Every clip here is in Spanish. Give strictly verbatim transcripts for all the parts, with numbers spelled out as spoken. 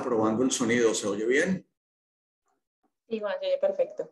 probando el sonido. ¿Se oye bien? Sí, Juan, se oye perfecto.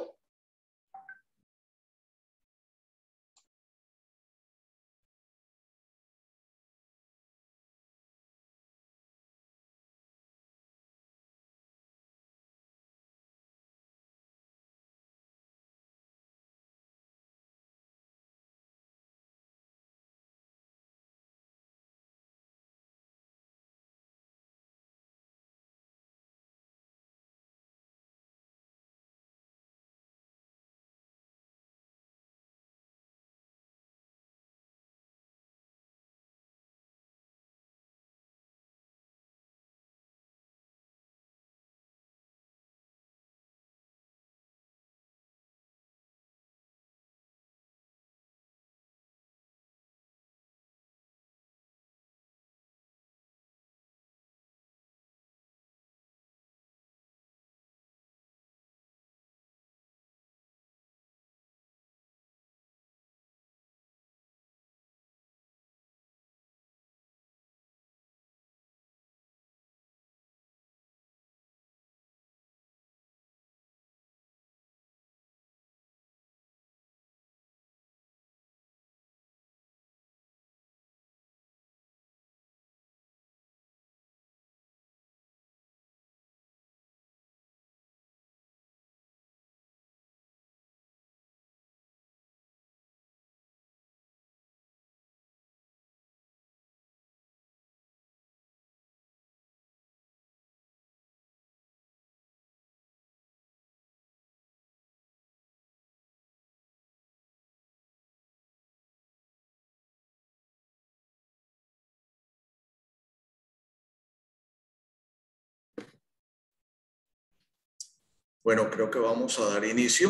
Bueno, creo que vamos a dar inicio.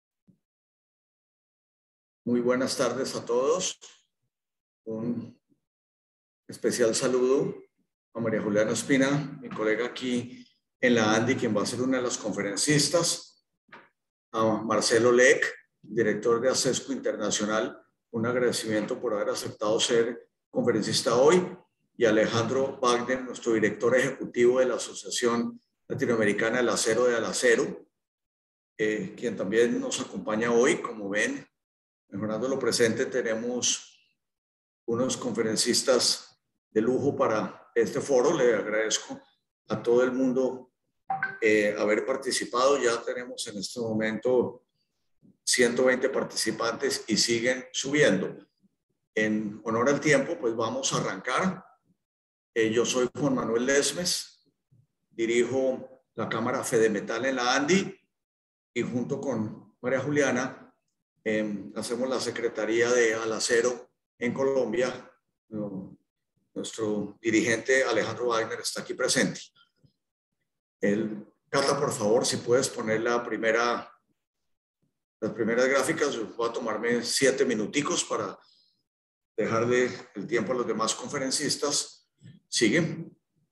Muy buenas tardes a todos. Un especial saludo a María Juliana Espina, mi colega aquí en la ANDI, quien va a ser una de las conferencistas. A Marcelo Leck, director de ASESCO Internacional, un agradecimiento por haber aceptado ser conferencista hoy. Y a Alejandro Wagner, nuestro director ejecutivo de la Asociación Latinoamericana del Acero de Alacero, eh, quien también nos acompaña hoy. Como ven, mejorando lo presente, tenemos unos conferencistas de lujo para este foro. Le agradezco a todo el mundo eh, haber participado. Ya tenemos en este momento ciento veinte participantes y siguen subiendo. En honor al tiempo, pues vamos a arrancar. Eh, yo soy Juan Manuel Lesmes, dirijo la Cámara Fedemetal en la ANDI y junto con María Juliana eh, hacemos la Secretaría de Alacero en Colombia. No, nuestro dirigente Alejandro Wagner está aquí presente. El, Cata, por favor, si puedes poner la primera, las primeras gráficas. Yo voy a tomarme siete minuticos para dejarle el tiempo a los demás conferencistas. Sigue.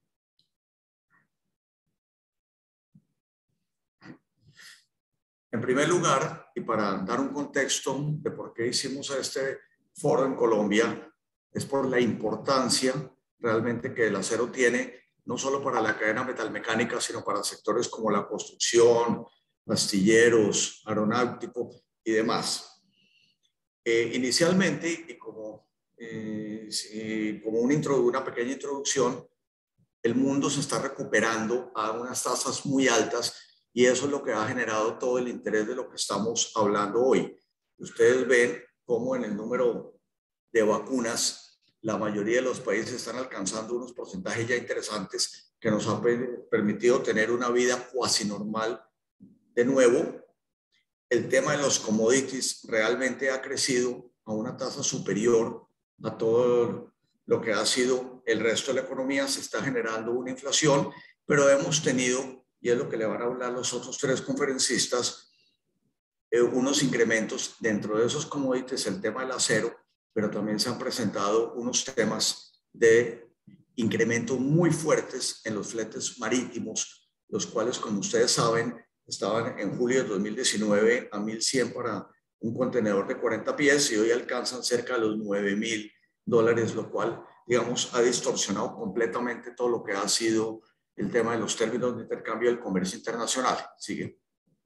En primer lugar, y para dar un contexto de por qué hicimos este foro en Colombia, es por la importancia realmente que el acero tiene, no solo para la cadena metalmecánica, sino para sectores como la construcción, astilleros, aeronáutico y demás. Eh, inicialmente, y como, eh, si, como una, una pequeña introducción, el mundo se está recuperando a unas tasas muy altas y eso es lo que ha generado todo el interés de lo que estamos hablando hoy. Ustedes ven cómo en el número de vacunas la mayoría de los países están alcanzando unos porcentajes ya interesantes que nos han permitido tener una vida cuasi normal de nuevo. El tema de los commodities realmente ha crecido a una tasa superior a todo lo que ha sido el resto de la economía. Se está generando una inflación, pero hemos tenido, y es lo que le van a hablar los otros tres conferencistas, eh, unos incrementos dentro de esos commodities, el tema del acero, pero también se han presentado unos temas de incrementos muy fuertes en los fletes marítimos, los cuales, como ustedes saben, estaban en julio de dos mil diecinueve a mil cien para un contenedor de cuarenta pies y hoy alcanzan cerca de los nueve mil dólares, lo cual, digamos, ha distorsionado completamente todo lo que ha sido el tema de los términos de intercambio del comercio internacional. Sigue.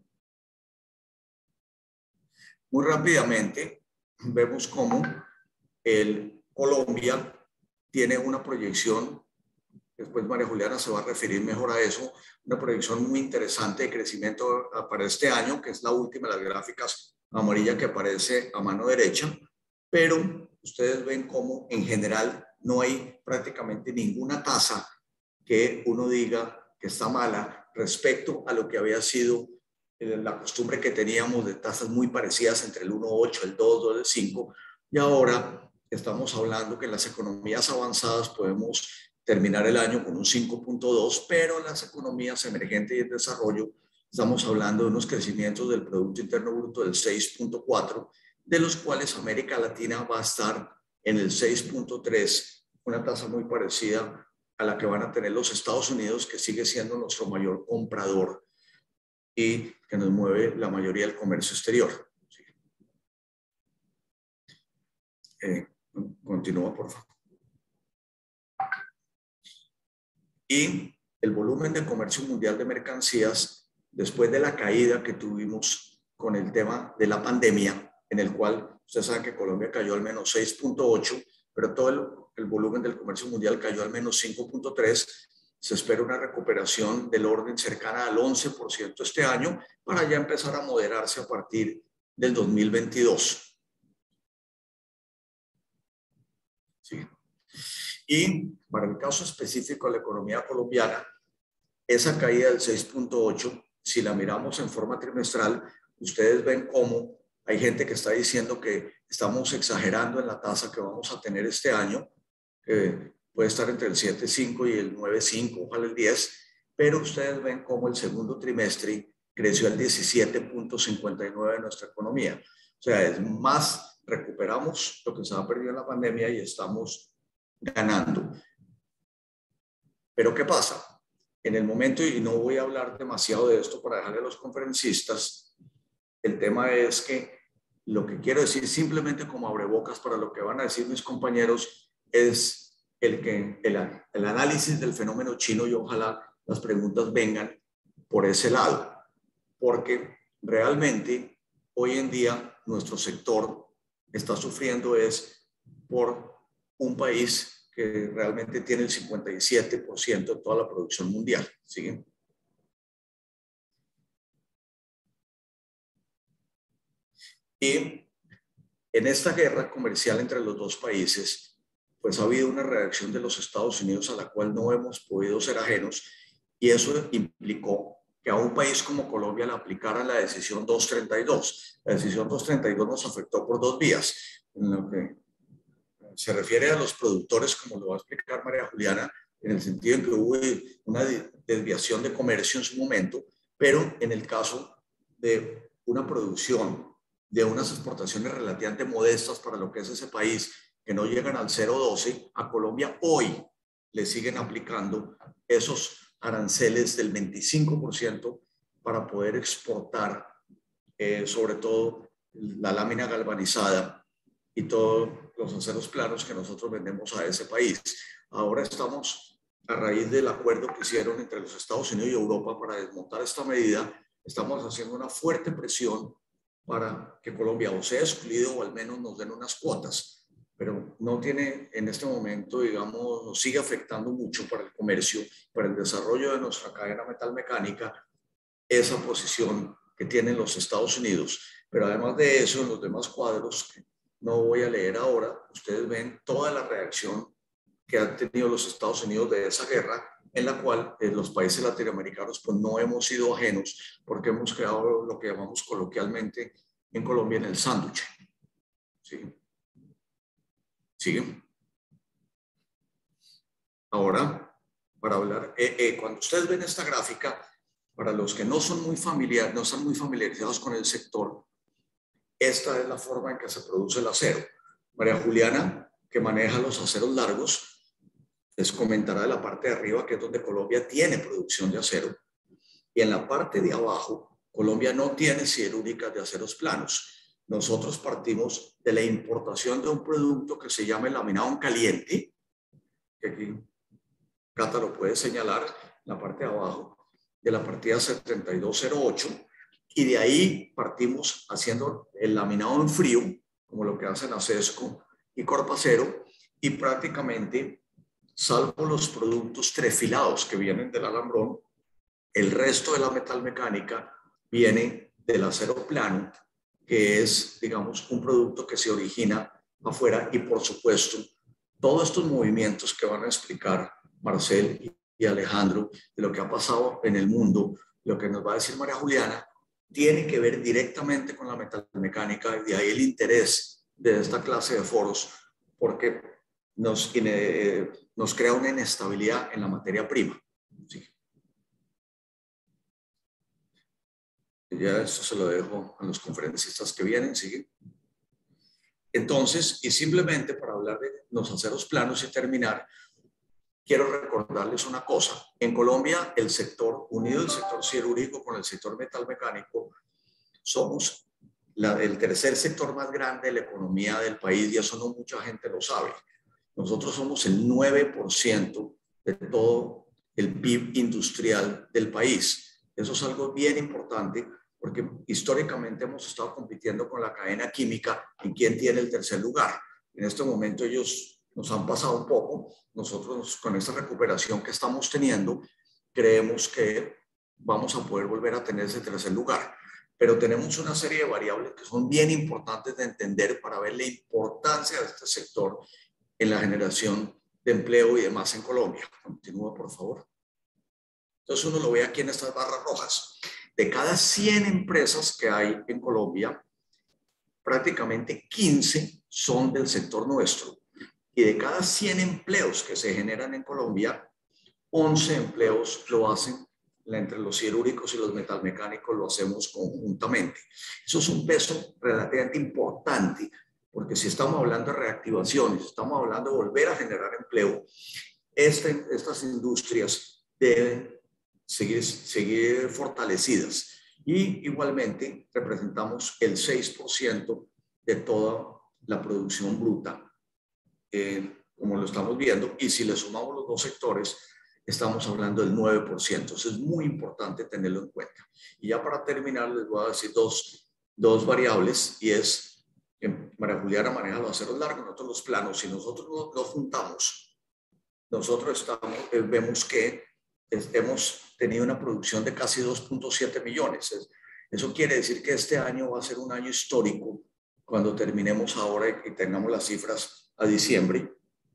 Muy rápidamente vemos cómo el Colombia tiene una proyección, después María Juliana se va a referir mejor a eso, una proyección muy interesante de crecimiento para este año, que es la última de las gráficas amarilla que aparece a mano derecha, pero ustedes ven cómo en general no hay prácticamente ninguna tasa que uno diga que está mala respecto a lo que había sido la costumbre que teníamos de tasas muy parecidas entre el uno punto ocho, el dos, dos punto cinco, y ahora estamos hablando que en las economías avanzadas podemos terminar el año con un cinco punto dos, pero en las economías emergentes y en desarrollo estamos hablando de unos crecimientos del Producto Interno Bruto del seis punto cuatro, de los cuales América Latina va a estar en el seis punto tres, una tasa muy parecida a la que van a tener los Estados Unidos, que sigue siendo nuestro mayor comprador y que nos mueve la mayoría del comercio exterior. Sí. Eh, continúa, por favor. Y el volumen de comercio mundial de mercancías, después de la caída que tuvimos con el tema de la pandemia, en el cual ustedes saben que Colombia cayó al menos seis punto ocho, pero todo el, el volumen del comercio mundial cayó al menos cinco punto tres. Se espera una recuperación del orden cercana al once por ciento este año para ya empezar a moderarse a partir del dos mil veintidós. Sí. Y para el caso específico de la economía colombiana, esa caída del seis punto ocho, si la miramos en forma trimestral, ustedes ven cómo hay gente que está diciendo que estamos exagerando en la tasa que vamos a tener este año, que puede estar entre el siete punto cinco y el nueve punto cinco, ojalá el diez, pero ustedes ven cómo el segundo trimestre creció el diecisiete punto cincuenta y nueve de nuestra economía. O sea, es más, recuperamos lo que se ha perdido en la pandemia y estamos ganando. Pero ¿qué pasa? En el momento, y no voy a hablar demasiado de esto para dejarle a los conferencistas, el tema es que lo que quiero decir simplemente como abrebocas para lo que van a decir mis compañeros es el, que, el, el análisis del fenómeno chino, y ojalá las preguntas vengan por ese lado, porque realmente hoy en día nuestro sector está sufriendo es por un país que realmente tiene el cincuenta y siete por ciento de toda la producción mundial. ¿Sí? Y en esta guerra comercial entre los dos países, pues ha habido una reacción de los Estados Unidos a la cual no hemos podido ser ajenos, y eso implicó que a un país como Colombia le aplicaran la decisión doscientos treinta y dos. La decisión doscientos treinta y dos nos afectó por dos vías. En lo que se refiere a los productores, como lo va a explicar María Juliana, en el sentido en que hubo una desviación de comercio en su momento, pero en el caso de una producción, de unas exportaciones relativamente modestas para lo que es ese país, que no llegan al cero punto doce, a Colombia hoy le siguen aplicando esos aranceles del veinticinco por ciento para poder exportar, eh, sobre todo la lámina galvanizada y todos los aceros planos que nosotros vendemos a ese país. Ahora estamos, a raíz del acuerdo que hicieron entre los Estados Unidos y Europa para desmontar esta medida, estamos haciendo una fuerte presión para que Colombia o sea excluido o al menos nos den unas cuotas, pero no tiene en este momento, digamos, nos sigue afectando mucho para el comercio, para el desarrollo de nuestra cadena metalmecánica, esa posición que tienen los Estados Unidos. Pero además de eso, en los demás cuadros, que no voy a leer ahora, ustedes ven toda la reacción que han tenido los Estados Unidos de esa guerra, en la cual eh, los países latinoamericanos pues no hemos sido ajenos, porque hemos creado lo que llamamos coloquialmente en Colombia en el sándwich. ¿Sí? ¿Sí? Ahora, para hablar, eh, eh, cuando ustedes ven esta gráfica, para los que no son muy familiares, no están muy familiarizados con el sector, esta es la forma en que se produce el acero. María Juliana, que maneja los aceros largos, les comentará de la parte de arriba, que es donde Colombia tiene producción de acero, y en la parte de abajo, Colombia no tiene siderúrgicas de aceros planos. Nosotros partimos de la importación de un producto que se llama el laminado en caliente, que aquí Cata lo puede señalar, la parte de abajo de la partida setenta y dos cero ocho, y de ahí partimos haciendo el laminado en frío, como lo que hacen Acesco y Corpacero, y prácticamente, salvo los productos trefilados que vienen del alambrón, el resto de la metalmecánica viene del acero plano, que es, digamos, un producto que se origina afuera, y por supuesto, todos estos movimientos que van a explicar Marcel y Alejandro de lo que ha pasado en el mundo, lo que nos va a decir María Juliana, tiene que ver directamente con la metalmecánica, y de ahí el interés de esta clase de foros, porque nos, eh, nos crea una inestabilidad en la materia prima. ¿Sí? Ya esto se lo dejo a los conferencistas que vienen, ¿sigue? Entonces, y simplemente para hablar de los aceros planos y terminar, quiero recordarles una cosa. En Colombia, el sector, unido el sector siderúrgico con el sector metalmecánico, somos la, el tercer sector más grande de la economía del país, y eso no mucha gente lo sabe. Nosotros somos el nueve por ciento de todo el P I B industrial del país. Eso es algo bien importante, porque históricamente hemos estado compitiendo con la cadena química en quién tiene el tercer lugar. En este momento ellos nos han pasado un poco. Nosotros, con esta recuperación que estamos teniendo, creemos que vamos a poder volver a tener ese tercer lugar. Pero tenemos una serie de variables que son bien importantes de entender para ver la importancia de este sector en la generación de empleo y demás en Colombia. Continúa, por favor. Entonces uno lo ve aquí en estas barras rojas. De cada cien empresas que hay en Colombia, prácticamente quince son del sector nuestro. Y de cada cien empleos que se generan en Colombia, once empleos lo hacen entre los siderúrgicos y los metalmecánicos, lo hacemos conjuntamente. Eso es un peso relativamente importante, porque si estamos hablando de reactivación, si estamos hablando de volver a generar empleo, este, estas industrias deben seguir, seguir fortalecidas. Y igualmente representamos el seis por ciento de toda la producción bruta, eh, como lo estamos viendo, y si le sumamos los dos sectores, estamos hablando del nueve por ciento. Eso es muy importante tenerlo en cuenta. Y ya para terminar, les voy a decir dos, dos variables, y es que María Juliana maneja los aceros largos, nosotros los planos. Si nosotros los no juntamos, nosotros estamos, eh, vemos que es, hemos tenido una producción de casi dos punto siete millones. Es, eso quiere decir que este año va a ser un año histórico cuando terminemos ahora y tengamos las cifras a diciembre,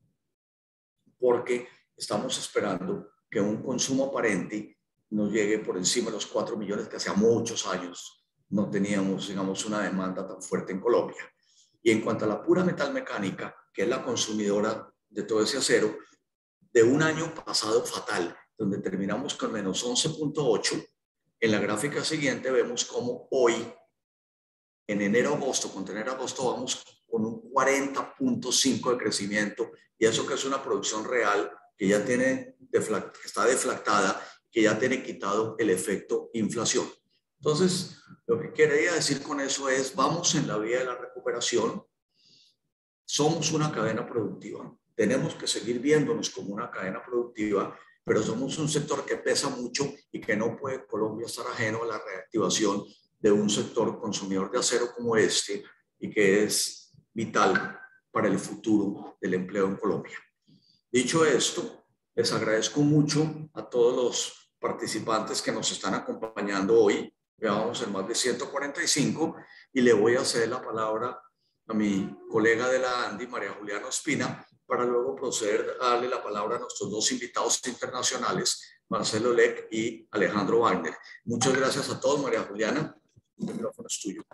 porque estamos esperando que un consumo aparente nos llegue por encima de los cuatro millones, que hace muchos años no teníamos, digamos, una demanda tan fuerte en Colombia. Y en cuanto a la pura metalmecánica, que es la consumidora de todo ese acero, de un año pasado fatal, donde terminamos con menos once punto ocho, en la gráfica siguiente vemos cómo hoy, en enero-agosto, con enero-agosto vamos con un cuarenta punto cinco de crecimiento, y eso que es una producción real que ya tiene deflact, está deflactada, que ya tiene quitado el efecto inflación. Entonces, lo que quería decir con eso es, vamos en la vía de la recuperación, somos una cadena productiva, tenemos que seguir viéndonos como una cadena productiva, pero somos un sector que pesa mucho y que no puede Colombia estar ajeno a la reactivación de un sector consumidor de acero como este, y que es vital para el futuro del empleo en Colombia. Dicho esto, les agradezco mucho a todos los participantes que nos están acompañando hoy. Ya vamos en más de ciento cuarenta y cinco, y le voy a ceder la palabra a mi colega de la ANDI, María Juliana Ospina, para luego proceder a darle la palabra a nuestros dos invitados internacionales, Marcelo Leck y Alejandro Wagner. Muchas gracias a todos. María Juliana, el micrófono es tuyo.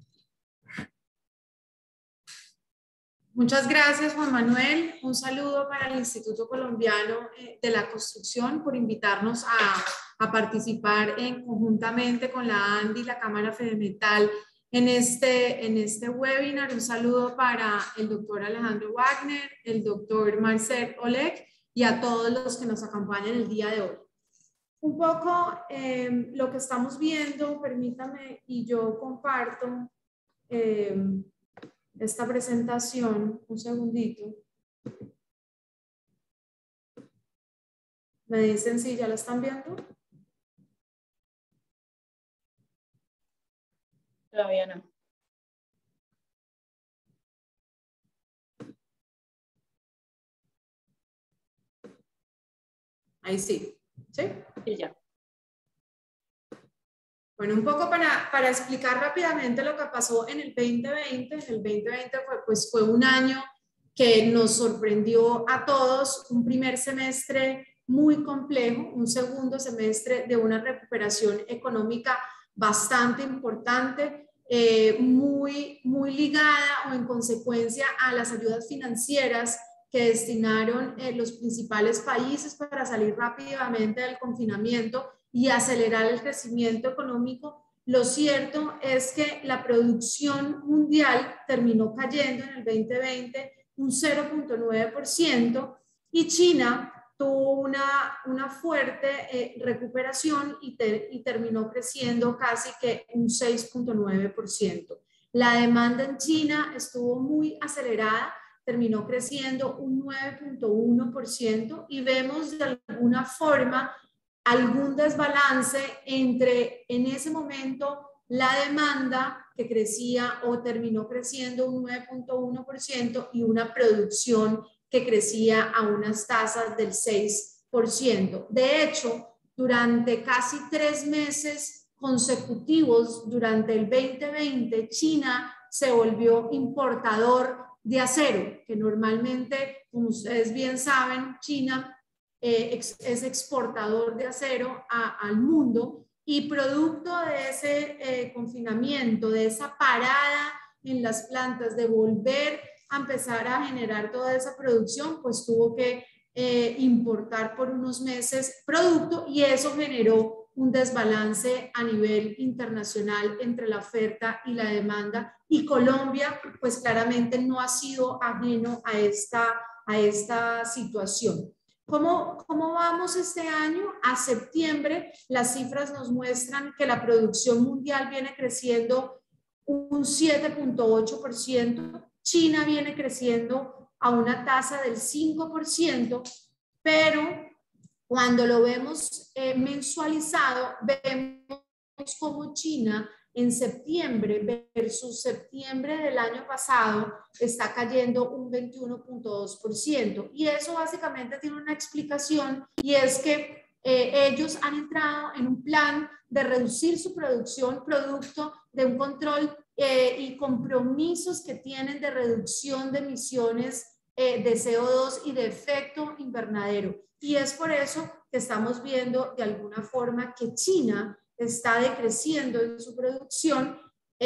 Muchas gracias, Juan Manuel. Un saludo para el Instituto Colombiano de la Construcción por invitarnos a, a participar en, conjuntamente con la ANDI y la Cámara Fedemetal en este, en este webinar. Un saludo para el doctor Alejandro Wagner, el doctor Marcel Oleg y a todos los que nos acompañan el día de hoy. Un poco eh, lo que estamos viendo, permítame, y yo comparto eh, esta presentación, un segundito. Me dicen si ya la están viendo. Todavía no. Ahí sí. ¿Sí? Sí, ya. Bueno, un poco para, para explicar rápidamente lo que pasó en el veinte veinte. El veinte veinte fue, pues, fue un año que nos sorprendió a todos, un primer semestre muy complejo, un segundo semestre de una recuperación económica bastante importante, eh, muy, muy ligada o en consecuencia a las ayudas financieras que destinaron eh, los principales países para salir rápidamente del confinamiento y acelerar el crecimiento económico. Lo cierto es que la producción mundial terminó cayendo en el veinte veinte un cero punto nueve por ciento y China tuvo una, una fuerte eh, recuperación y, te, y terminó creciendo casi que un seis punto nueve por ciento. La demanda en China estuvo muy acelerada, terminó creciendo un nueve punto uno por ciento y vemos de alguna forma algún desbalance entre en ese momento la demanda que crecía o terminó creciendo un nueve punto uno por ciento y una producción que crecía a unas tasas del seis por ciento. De hecho, durante casi tres meses consecutivos, durante el veinte veinte, China se volvió importador de acero, que normalmente, como ustedes bien saben, China eh, ex, es exportador de acero a, al mundo. Y producto de ese eh, confinamiento, de esa parada en las plantas, de volver a empezar a generar toda esa producción, pues tuvo que eh, importar por unos meses producto y eso generó un desbalance a nivel internacional entre la oferta y la demanda. Y Colombia, pues claramente no ha sido ajeno a esta, a esta situación. ¿Cómo, ¿Cómo vamos este año? A septiembre, las cifras nos muestran que la producción mundial viene creciendo un siete punto ocho por ciento, China viene creciendo a una tasa del cinco por ciento, pero cuando lo vemos eh, mensualizado, vemos como China en septiembre versus septiembre del año pasado está cayendo un veintiuno punto dos por ciento. Y eso básicamente tiene una explicación y es que eh, ellos han entrado en un plan de reducir su producción producto de un control eh, y compromisos que tienen de reducción de emisiones eh, de C O dos y de efecto invernadero. Y es por eso que estamos viendo de alguna forma que China está decreciendo en su producción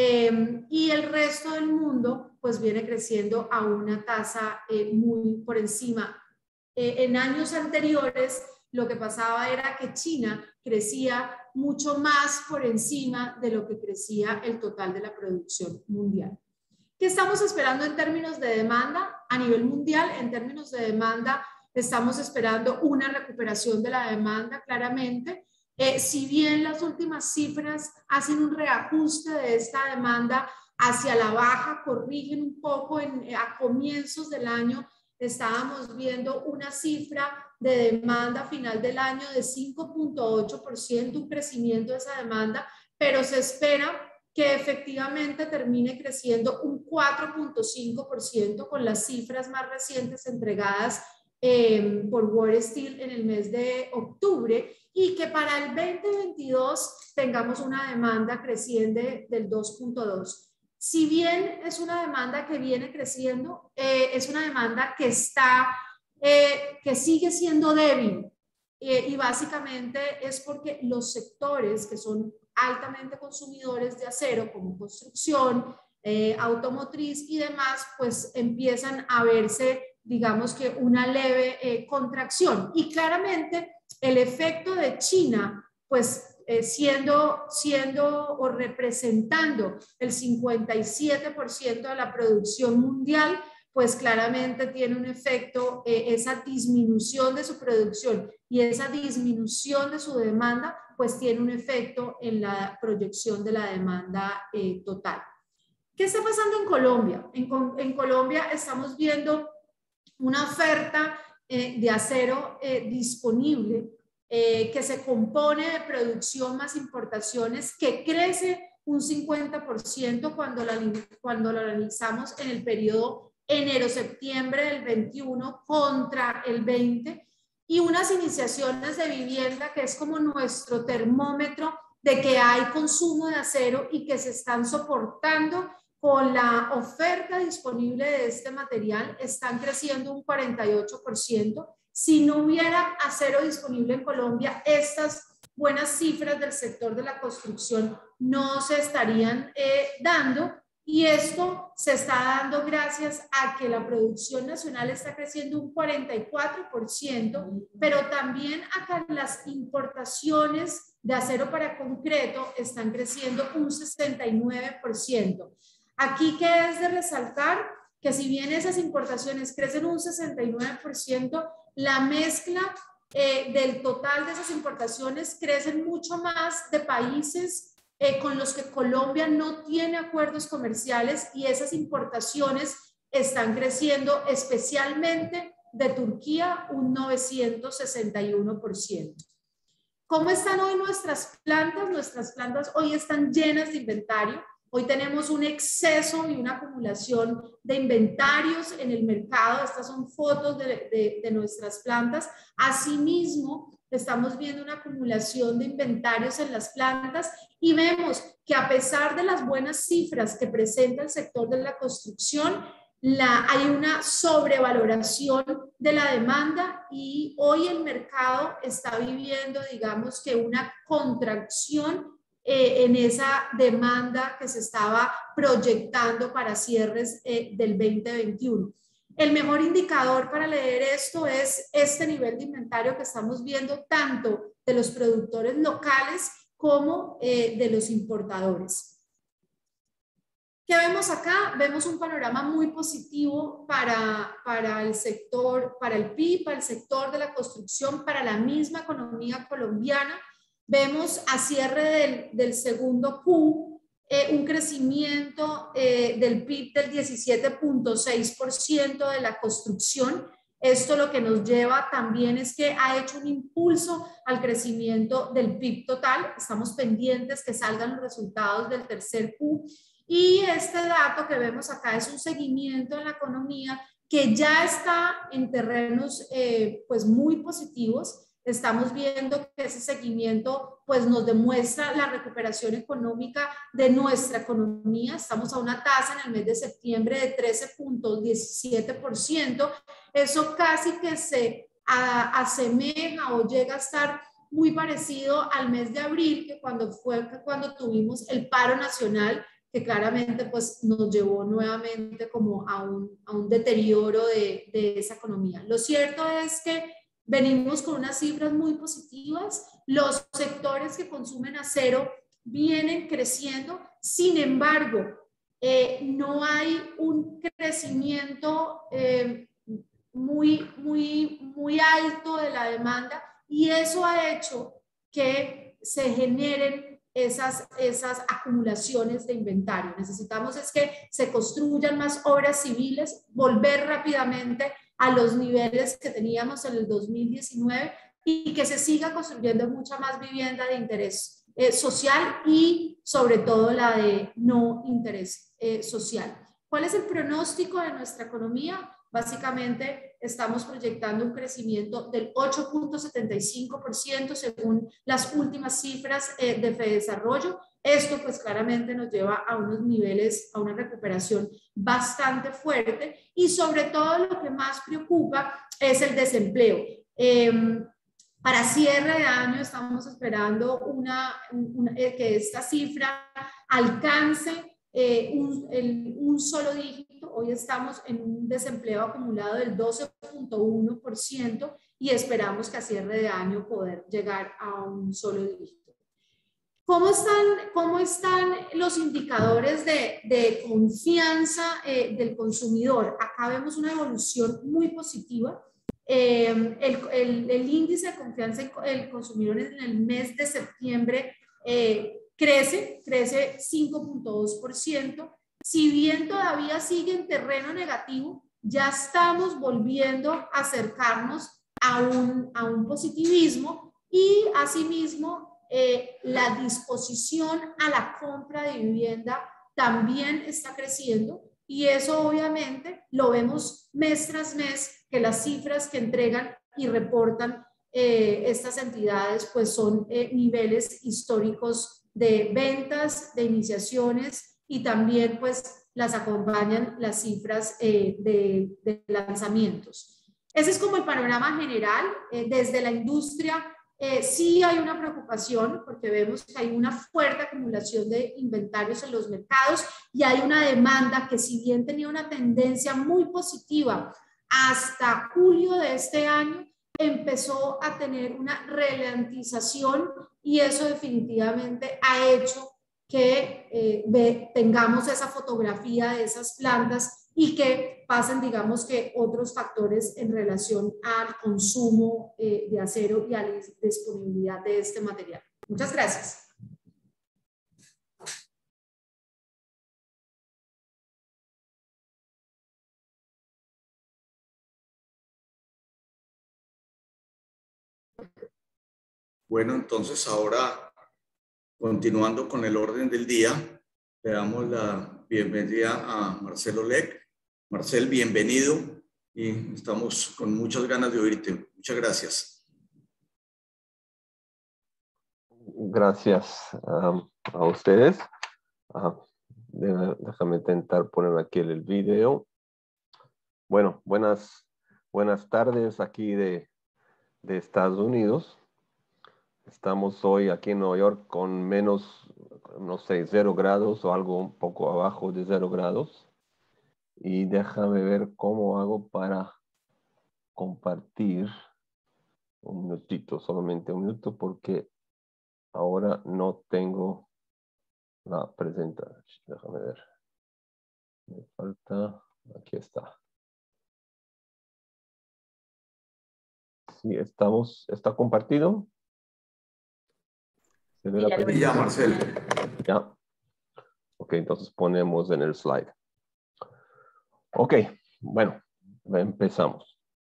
eh, y el resto del mundo pues viene creciendo a una tasa eh, muy por encima. Eh, en años anteriores lo que pasaba era que China crecía mucho más por encima de lo que crecía el total de la producción mundial. ¿Qué estamos esperando en términos de demanda a nivel mundial? En términos de demanda estamos esperando una recuperación de la demanda claramente. Eh, si bien las últimas cifras hacen un reajuste de esta demanda hacia la baja, corrigen un poco en, a comienzos del año, estábamos viendo una cifra de demanda final del año de cinco punto ocho por ciento, un crecimiento de esa demanda, pero se espera que efectivamente termine creciendo un cuatro punto cinco por ciento con las cifras más recientes entregadas eh, por World Steel en el mes de octubre y que para el veinte veintidós tengamos una demanda creciente del dos punto dos. Si bien es una demanda que viene creciendo, eh, es una demanda que está, eh, que sigue siendo débil eh, y básicamente es porque los sectores que son altamente consumidores de acero como construcción, eh, automotriz y demás, pues empiezan a verse, digamos que una leve eh, contracción. Y claramente el efecto de China, pues eh, siendo, siendo o representando el cincuenta y siete por ciento de la producción mundial, pues claramente tiene un efecto, eh, esa disminución de su producción y esa disminución de su demanda, pues tiene un efecto en la proyección de la demanda eh, total. ¿Qué está pasando en Colombia? En, en Colombia estamos viendo una oferta eh, de acero eh, disponible, eh, que se compone de producción más importaciones, que crece un cincuenta por ciento cuando lo, cuando lo analizamos en el periodo enero-septiembre del veintiuno contra el veinte, y unas iniciaciones de vivienda que es como nuestro termómetro de que hay consumo de acero y que se están soportando con la oferta disponible de este material, están creciendo un cuarenta y ocho por ciento. Si no hubiera acero disponible en Colombia, estas buenas cifras del sector de la construcción no se estarían eh, dando, y esto se está dando gracias a que la producción nacional está creciendo un cuarenta y cuatro por ciento, pero también acá las importaciones de acero para concreto están creciendo un sesenta y nueve por ciento. Aquí que es de resaltar que si bien esas importaciones crecen un sesenta y nueve por ciento, la mezcla eh, del total de esas importaciones crecen mucho más de países eh, con los que Colombia no tiene acuerdos comerciales, y esas importaciones están creciendo especialmente de Turquía un novecientos sesenta y uno por ciento. ¿Cómo están hoy nuestras plantas? Nuestras plantas hoy están llenas de inventario. Hoy tenemos un exceso y una acumulación de inventarios en el mercado. Estas son fotos de, de, de nuestras plantas. Asimismo, estamos viendo una acumulación de inventarios en las plantas, y vemos que a pesar de las buenas cifras que presenta el sector de la construcción, la, hay una sobrevaloración de la demanda, y hoy el mercado está viviendo, digamos que una contracción Eh, en esa demanda que se estaba proyectando para cierres eh, del veinte veintiuno. El mejor indicador para leer esto es este nivel de inventario que estamos viendo tanto de los productores locales como eh, de los importadores. ¿Qué vemos acá? Vemos un panorama muy positivo para, para el sector, para el P I B, para el sector de la construcción, para la misma economía colombiana. Vemos a cierre del, del segundo Q eh, un crecimiento eh, del P I B del diecisiete punto seis por ciento de la construcción. Esto lo que nos lleva también es que ha hecho un impulso al crecimiento del P I B total. Estamos pendientes que salgan los resultados del tercer Q. Y este dato que vemos acá es un seguimiento en la economía que ya está en terrenos eh, pues muy positivos. Estamos viendo que ese seguimiento pues nos demuestra la recuperación económica de nuestra economía. Estamos a una tasa en el mes de septiembre de trece punto diecisiete por ciento. Eso casi que se a, asemeja o llega a estar muy parecido al mes de abril, que cuando fue cuando tuvimos el paro nacional, que claramente pues nos llevó nuevamente como a un, a un deterioro de, de esa economía. Lo cierto es que venimos con unas cifras muy positivas. Los sectores que consumen acero vienen creciendo. Sin embargo, eh, no hay un crecimiento eh, muy, muy, muy alto de la demanda, y eso ha hecho que se generen esas, esas acumulaciones de inventario. Necesitamos es que se construyan más obras civiles, volver rápidamente a los niveles que teníamos en el dos mil diecinueve, y que se siga construyendo mucha más vivienda de interés eh, social, y sobre todo la de no interés eh, social. ¿Cuál es el pronóstico de nuestra economía? Básicamente estamos proyectando un crecimiento del ocho punto setenta y cinco por ciento según las últimas cifras eh, de Fedesarrollo. Esto pues claramente nos lleva a unos niveles, a una recuperación bastante fuerte, y sobre todo lo que más preocupa es el desempleo. Eh, para cierre de año estamos esperando una, una, eh, que esta cifra alcance eh, un, el, un solo dígito. Hoy estamos en un desempleo acumulado del doce punto uno por ciento, y esperamos que a cierre de año poder llegar a un solo dígito. ¿Cómo están, cómo están los indicadores de, de confianza eh, del consumidor? Acá vemos una evolución muy positiva. Eh, el, el, el índice de confianza del consumidor en el mes de septiembre eh, crece, crece cinco punto dos por ciento. Si bien todavía sigue en terreno negativo, ya estamos volviendo a acercarnos a un, a un positivismo y asimismo eh, la disposición a la compra de vivienda también está creciendo y eso obviamente lo vemos mes tras mes que las cifras que entregan y reportan eh, estas entidades pues son eh, niveles históricos de ventas, de iniciaciones y también pues las acompañan las cifras eh, de, de lanzamientos. Ese es como el panorama general. Eh, desde la industria eh, sí hay una preocupación porque vemos que hay una fuerte acumulación de inventarios en los mercados y hay una demanda que si bien tenía una tendencia muy positiva hasta julio de este año, empezó a tener una ralentización y eso definitivamente ha hecho que eh, ve, tengamos esa fotografía de esas plantas y que pasen, digamos que otros factores en relación al consumo eh, de acero y a la disponibilidad de este material. Muchas gracias. Bueno, entonces ahora, continuando con el orden del día, le damos la bienvenida a Marcelo Leck. Marcel, bienvenido y estamos con muchas ganas de oírte. Muchas gracias. Gracias um, a ustedes. Uh, déjame intentar poner aquí el video. Bueno, buenas, buenas tardes aquí de, de Estados Unidos. Estamos hoy aquí en Nueva York con menos, no sé, cero grados o algo un poco abajo de cero grados. Y déjame ver cómo hago para compartir. Un minutito, solamente un minuto, porque ahora no tengo la presentación. Déjame ver. Me falta, aquí está. Sí, estamos, ¿está compartido? ¿Se ve la presentación? Ya, Marcel. Ya. Ok, entonces ponemos en el slide. Ok, bueno, empezamos.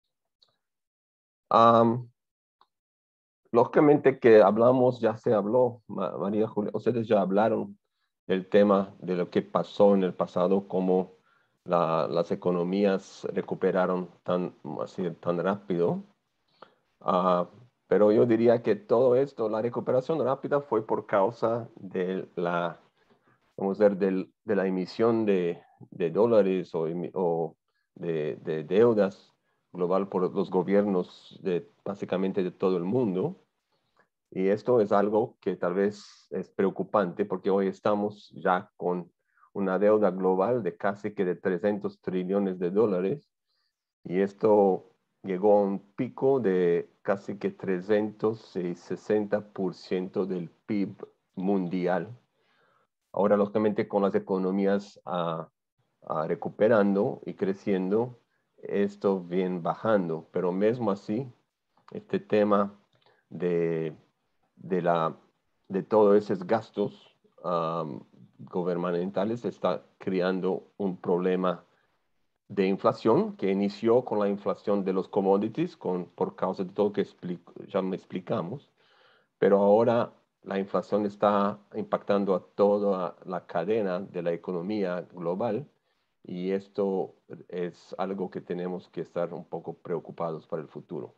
Um, lógicamente que hablamos, ya se habló, María Julia, ustedes ya hablaron del tema de lo que pasó en el pasado, cómo la, las economías recuperaron tan, así, tan rápido. Uh, pero yo diría que todo esto, la recuperación rápida fue por causa de la, vamos a ver, de, de la emisión de, de dólares o, o de, de deudas global por los gobiernos de básicamente de todo el mundo. Y esto es algo que tal vez es preocupante porque hoy estamos ya con una deuda global de casi que de trescientos trillones de dólares. Y esto llegó a un pico de casi que trescientos sesenta por ciento del P I B mundial. Ahora, lógicamente, con las economías uh, uh, recuperando y creciendo, esto viene bajando. Pero mismo así, este tema de, de, la, de todos esos gastos um, gubernamentales está creando un problema de inflación que inició con la inflación de los commodities con, por causa de todo lo que explico, ya me explicamos, pero ahora la inflación está impactando a toda la cadena de la economía global y esto es algo que tenemos que estar un poco preocupados para el futuro.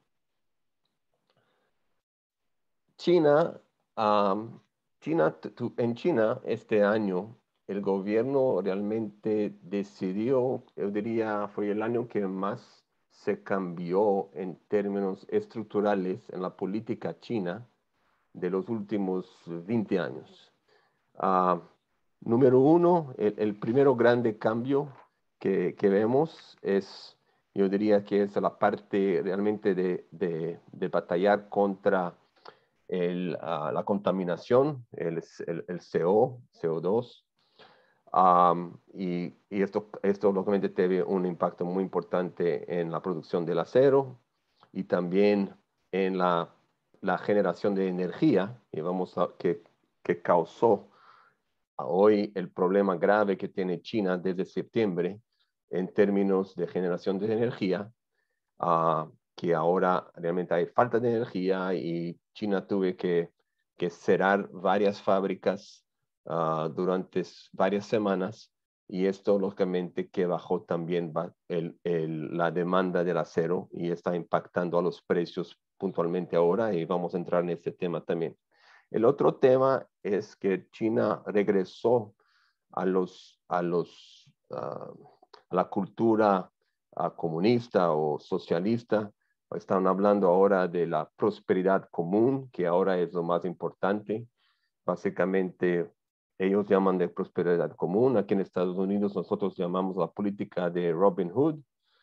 China, um, China en China este año el gobierno realmente decidió, yo diría, fue el año que más se cambió en términos estructurales en la política china de los últimos veinte años. Uh, número uno, el, el primero grande cambio que, que vemos es, yo diría que es la parte realmente de, de, de batallar contra el, uh, la contaminación, el, el, el C O, C O dos. Um, y, y esto, esto lógicamente tiene un impacto muy importante en la producción del acero y también en la, la generación de energía y vamos a, que, que causó a hoy el problema grave que tiene China desde septiembre en términos de generación de energía, uh, que ahora realmente hay falta de energía y China tuve que, que cerrar varias fábricas uh, durante varias semanas, y esto lógicamente que bajó también el, el, la demanda del acero y está impactando a los precios puntualmente ahora, y vamos a entrar en este tema también. El otro tema es que China regresó a, los, a, los, uh, a la cultura uh, comunista o socialista. Están hablando ahora de la prosperidad común, que ahora es lo más importante. Básicamente, ellos llaman de prosperidad común. Aquí en Estados Unidos nosotros llamamos la política de Robin Hood.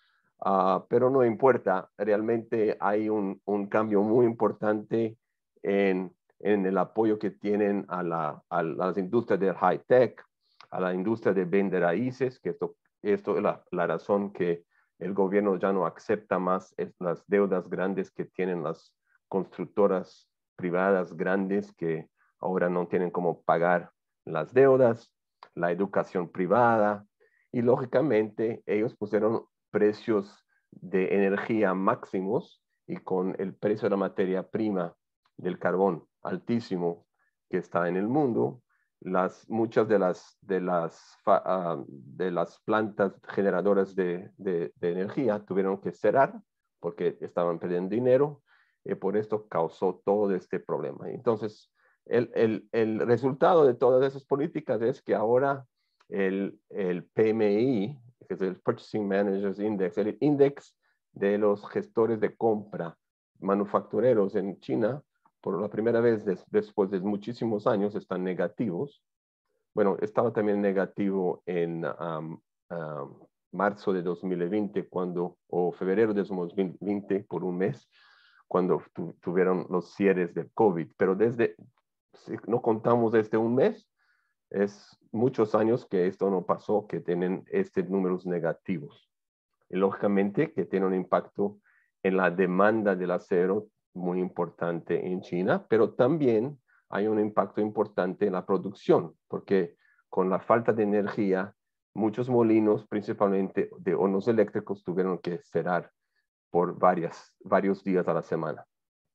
Uh, pero no importa, realmente hay un, un cambio muy importante en, en el apoyo que tienen a, la, a las industrias del high-tech, a la industria de bienes raíces, que esto, esto es la, la razón que el gobierno ya no acepta más es las deudas grandes que tienen las constructoras privadas grandes, que ahora no tienen cómo pagar las deudas, la educación privada, y lógicamente ellos pusieron precios de energía máximos, y con el precio de la materia prima del carbón altísimo que está en el mundo, las, muchas de las, de, las, uh, de las plantas generadoras de, de, de energía tuvieron que cerrar porque estaban perdiendo dinero, y por esto causó todo este problema. Entonces, el, el, el resultado de todas esas políticas es que ahora el, el P M I, que es el Purchasing Managers Index, el índice de los gestores de compra manufactureros en China, por la primera vez des, después de muchísimos años, están negativos. Bueno, estaba también negativo en um, um, marzo de dos mil veinte, cuando, o febrero de dos mil veinte, por un mes, cuando tu, tuvieron los cierres del COVID. Pero desde, si no contamos desde un mes, es muchos años que esto no pasó, que tienen estos números negativos. Y lógicamente que tiene un impacto en la demanda del acero muy importante en China, pero también hay un impacto importante en la producción, porque con la falta de energía, muchos molinos, principalmente de hornos eléctricos, tuvieron que cerrar por varias, varios días a la semana.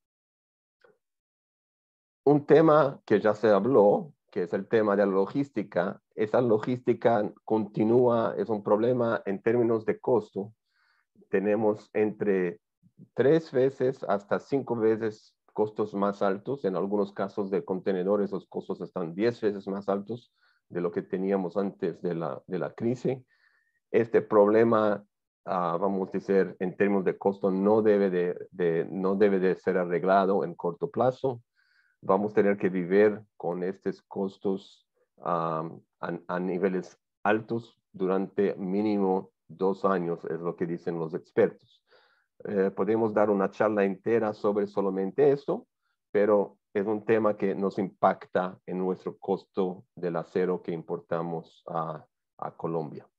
Un tema que ya se habló, que es el tema de la logística, esa logística continúa, es un problema en términos de costo. Tenemos entre tres veces hasta cinco veces costos más altos. En algunos casos de contenedores, los costos están diez veces más altos de lo que teníamos antes de la, de la crisis. Este problema, uh, vamos a decir, en términos de costo, no debe de, de, no debe de ser arreglado en corto plazo. Vamos a tener que vivir con estos costos um, a, a niveles altos durante mínimo dos años, es lo que dicen los expertos. Eh, podemos dar una charla entera sobre solamente esto, pero es un tema que nos impacta en nuestro costo del acero que importamos a, a Colombia.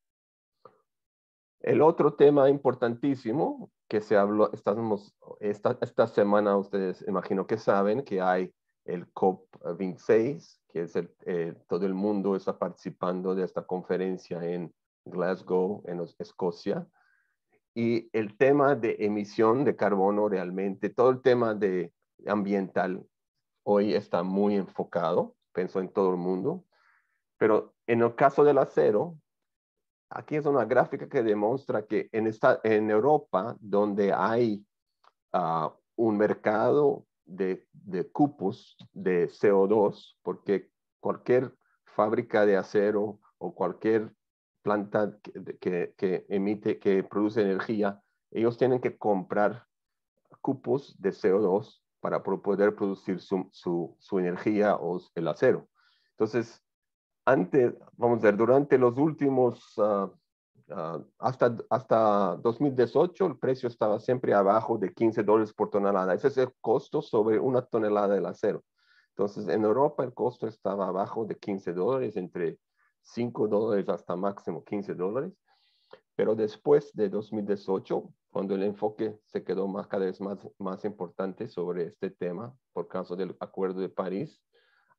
El otro tema importantísimo que se habló, estamos, esta, esta semana ustedes imagino que saben que hay el COP veintiséis, que es el, eh, todo el mundo está participando de esta conferencia en Glasgow, en Escocia. Y el tema de emisión de carbono realmente, todo el tema de ambiental hoy está muy enfocado, pienso en todo el mundo. Pero en el caso del acero, aquí es una gráfica que demuestra que en, esta, en Europa, donde hay uh, un mercado de, de cupos de C O dos, porque cualquier fábrica de acero o cualquier planta que, que, que emite, que produce energía, ellos tienen que comprar cupos de C O dos para poder producir su, su, su energía o el acero. Entonces, antes, vamos a ver, durante los últimos, uh, uh, hasta, hasta dos mil dieciocho, el precio estaba siempre abajo de quince dólares por tonelada. Ese es el costo sobre una tonelada de acero. Entonces, en Europa el costo estaba abajo de quince dólares, entre cinco dólares hasta máximo quince dólares. Pero después de dos mil dieciocho, cuando el enfoque se quedó más, cada vez más, más importante sobre este tema, por causa del Acuerdo de París,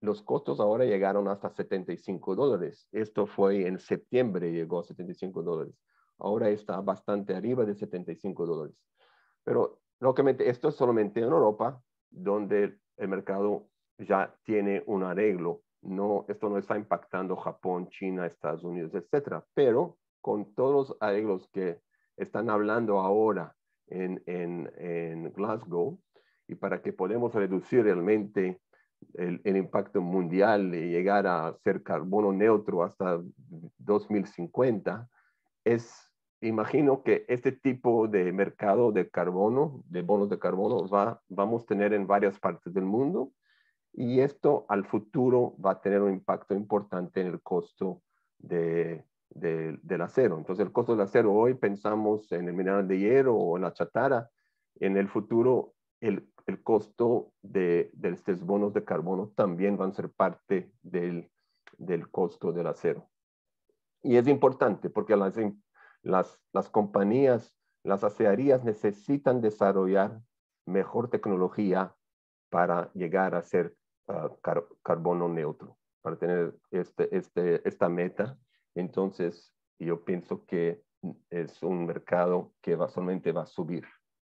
los costos ahora llegaron hasta setenta y cinco dólares. Esto fue en septiembre, llegó a setenta y cinco dólares. Ahora está bastante arriba de setenta y cinco dólares. Pero lógicamente esto es solamente en Europa, donde el mercado ya tiene un arreglo. No, esto no está impactando Japón, China, Estados Unidos, etcétera. Pero con todos los arreglos que están hablando ahora en, en, en Glasgow, y para que podamos reducir realmente el, el impacto mundial y llegar a ser carbono neutro hasta dos mil cincuenta, es, imagino que este tipo de mercado de carbono, de bonos de carbono, va, vamos a tener en varias partes del mundo, y esto al futuro va a tener un impacto importante en el costo de, de, del acero. Entonces el costo del acero hoy pensamos en el mineral de hierro o en la chatarra. En el futuro el, el costo de, de estos bonos de carbono también van a ser parte del, del costo del acero. Y es importante porque las, las, las compañías, las acerías necesitan desarrollar mejor tecnología para llegar a ser uh, car carbono neutro, para tener este, este, esta meta. Entonces, yo pienso que es un mercado que va, solamente va a subir.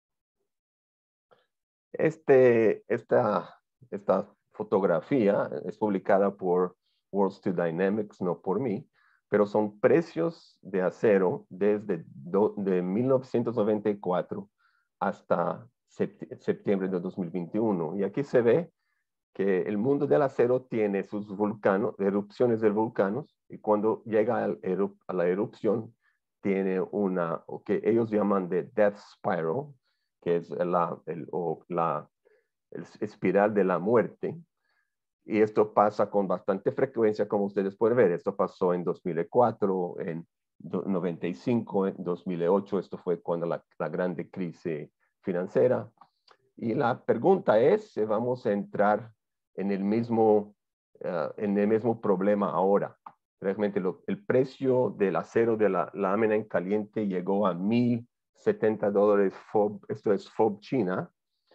Este, esta, esta fotografía es publicada por World Steel Dynamics, no por mí, pero son precios de acero desde do, de mil novecientos noventa y cuatro hasta septiembre de dos mil veintiuno. Y aquí se ve que el mundo del acero tiene sus volcanos, erupciones de volcanos, y cuando llega al eru, a la erupción, tiene una, o que ellos llaman de death spiral, que es la, el, o la el espiral de la muerte. Y esto pasa con bastante frecuencia, como ustedes pueden ver. Esto pasó en dos mil cuatro, en noventa y cinco, en dos mil ocho. Esto fue cuando la, la grande crisis financiera. Y la pregunta es si vamos a entrar en el mismo, uh, en el mismo problema ahora. Realmente lo, el precio del acero de la lámina en caliente llegó a mil setenta dólares F O B, esto es F O B China.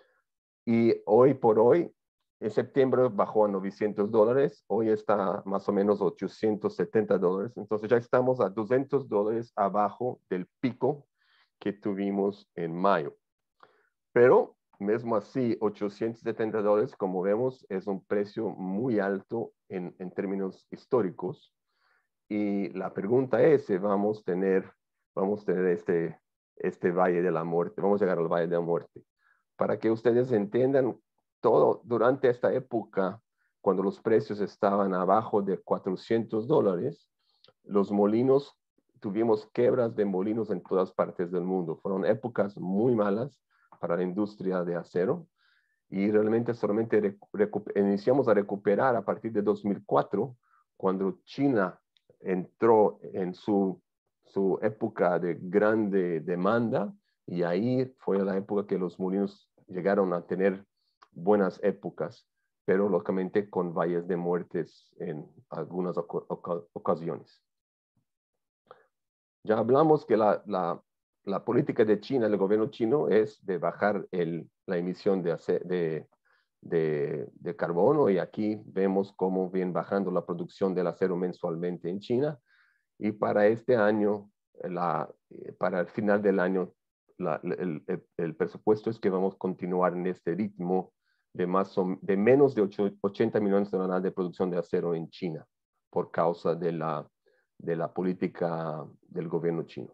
Y hoy por hoy, en septiembre bajó a novecientos dólares, hoy está más o menos ochocientos setenta dólares. Entonces ya estamos a doscientos dólares abajo del pico que tuvimos en mayo. Pero mismo así, ochocientos setenta dólares, como vemos, es un precio muy alto en, en términos históricos. Y la pregunta es si vamos a tener, vamos a tener este, este valle de la muerte, vamos a llegar al valle de la muerte. Para que ustedes entiendan, todo durante esta época, cuando los precios estaban abajo de cuatrocientos dólares, los molinos, tuvimos quebras de molinos en todas partes del mundo. Fueron épocas muy malas para la industria de acero, y realmente solamente iniciamos a recuperar a partir de dos mil cuatro, cuando China entró en su, su época de grande demanda, y ahí fue la época que los molinos llegaron a tener buenas épocas, pero lógicamente con valles de muertes en algunas ocasiones. Ya hablamos que la, la La política de China, el gobierno chino, es de bajar el, la emisión de, de, de, de carbono, y aquí vemos cómo viene bajando la producción del acero mensualmente en China, y para este año, la, para el final del año, la, el, el, el presupuesto es que vamos a continuar en este ritmo de, más o, de menos de ochenta millones de toneladas de producción de acero en China, por causa de la, de la política del gobierno chino.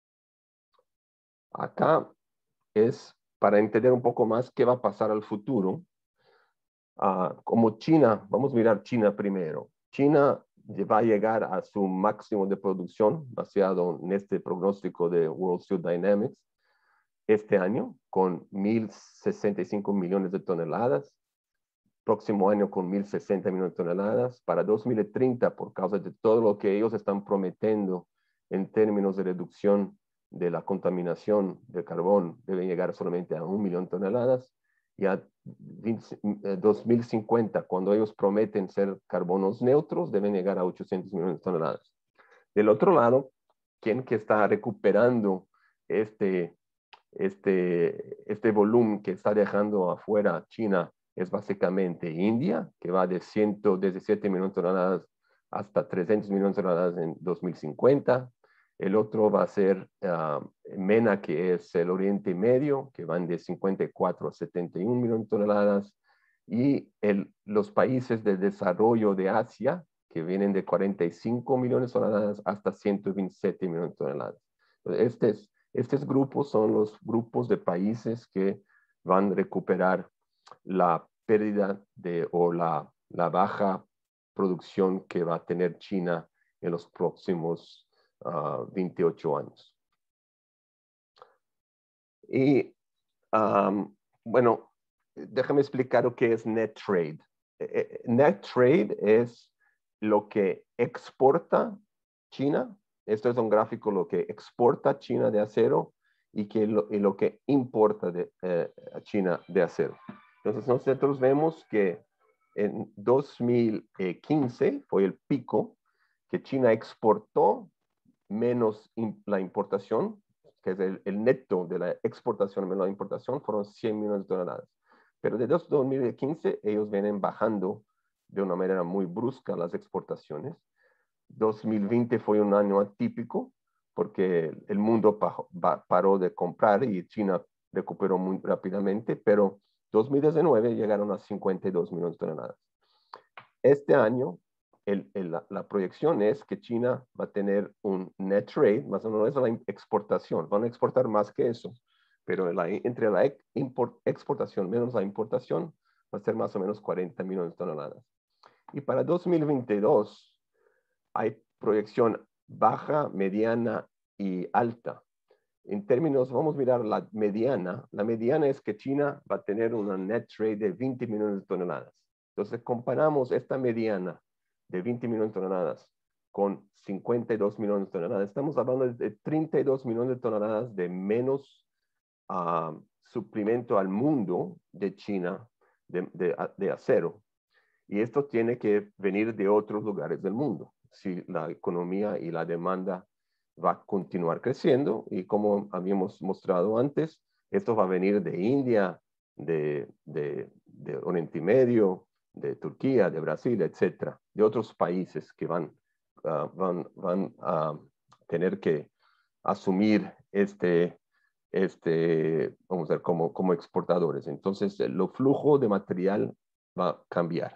Acá es para entender un poco más qué va a pasar al futuro. Uh, como China, vamos a mirar China primero. China va a llegar a su máximo de producción, basado en este pronóstico de World Steel Dynamics, este año con mil sesenta y cinco millones de toneladas. Próximo año con mil sesenta millones de toneladas. Para dos mil treinta, por causa de todo lo que ellos están prometiendo en términos de reducción de la contaminación de carbón, deben llegar solamente a un millón de toneladas. Y a dos mil cincuenta, cuando ellos prometen ser carbonos neutros, deben llegar a ochocientos millones de toneladas. Del otro lado, ¿quién que está recuperando este, este, este volumen que está dejando afuera China es básicamente India, que va de ciento diecisiete millones de toneladas hasta trescientos millones de toneladas en dos mil cincuenta. El otro va a ser uh, MENA, que es el Oriente Medio, que van de cincuenta y cuatro a setenta y un millones de toneladas. Y el, los países de desarrollo de Asia, que vienen de cuarenta y cinco millones de toneladas hasta ciento veintisiete millones de toneladas. Estos, estos grupos son los grupos de países que van a recuperar la pérdida de, o la, la baja producción que va a tener China en los próximos uh, veintiocho años. Y, um, bueno, déjame explicar lo que es net trade. Eh, net trade es lo que exporta China. Esto es un gráfico lo que exporta China de acero y, que lo, y lo que importa de eh, China de acero. Entonces nosotros vemos que en dos mil quince fue el pico que China exportó menos in, la importación, que es el, el neto de la exportación menos la importación, fueron cien millones de toneladas. Pero de dos mil quince ellos vienen bajando de una manera muy brusca las exportaciones. dos mil veinte fue un año atípico porque el mundo pa, pa, paró de comprar y China recuperó muy rápidamente, pero dos mil diecinueve llegaron a cincuenta y dos millones de toneladas. Este año, el, el, la, la proyección es que China va a tener un net trade, más o menos la exportación, van a exportar más que eso, pero la, entre la import, exportación menos la importación va a ser más o menos cuarenta millones de toneladas. Y para dos mil veintidós hay proyección baja, mediana y alta. En términos, vamos a mirar la mediana. La mediana es que China va a tener una net trade de veinte millones de toneladas. Entonces, comparamos esta mediana de veinte millones de toneladas con cincuenta y dos millones de toneladas. Estamos hablando de treinta y dos millones de toneladas de menos uh, suplemento al mundo de China de, de, de acero. Y esto tiene que venir de otros lugares del mundo, si la economía y la demanda va a continuar creciendo. Y como habíamos mostrado antes, esto va a venir de India, de, de, de Oriente Medio, de Turquía, de Brasil, etcétera, de otros países que van, uh, van, van a tener que asumir este, este vamos a ver, como, como exportadores. Entonces, el flujo de material va a cambiar.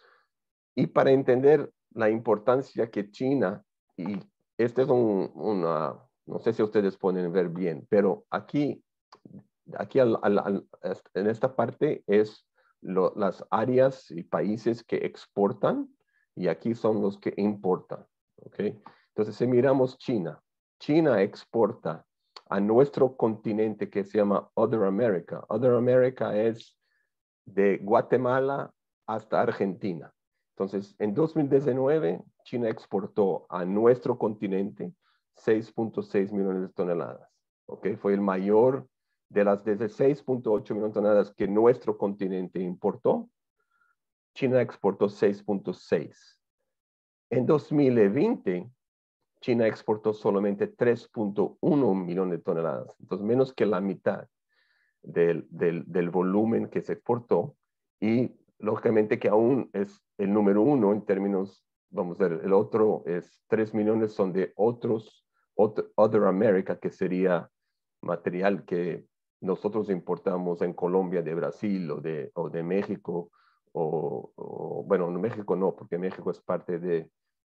Y para entender la importancia que China, y este es un, una, no sé si ustedes pueden ver bien, pero aquí, aquí al, al, al, en esta parte es lo, las áreas y países que exportan y aquí son los que importan. ¿Okay? Entonces, si miramos China, China exporta a nuestro continente que se llama Other America. Other America es de Guatemala hasta Argentina. Entonces, en dos mil diecinueve, China exportó a nuestro continente seis punto seis millones de toneladas. ¿Okay? Fue el mayor de las dieciséis punto ocho millones de toneladas que nuestro continente importó. China exportó seis punto seis. En dos mil veinte, China exportó solamente tres punto uno millones de toneladas. Entonces, menos que la mitad del, del, del volumen que se exportó. Y lógicamente que aún es el número uno en términos, vamos a ver, el otro es tres millones son de otros, otro, Other America, que sería material que nosotros importamos en Colombia de Brasil o de, o de México, o, o bueno, en México no, porque México es parte de,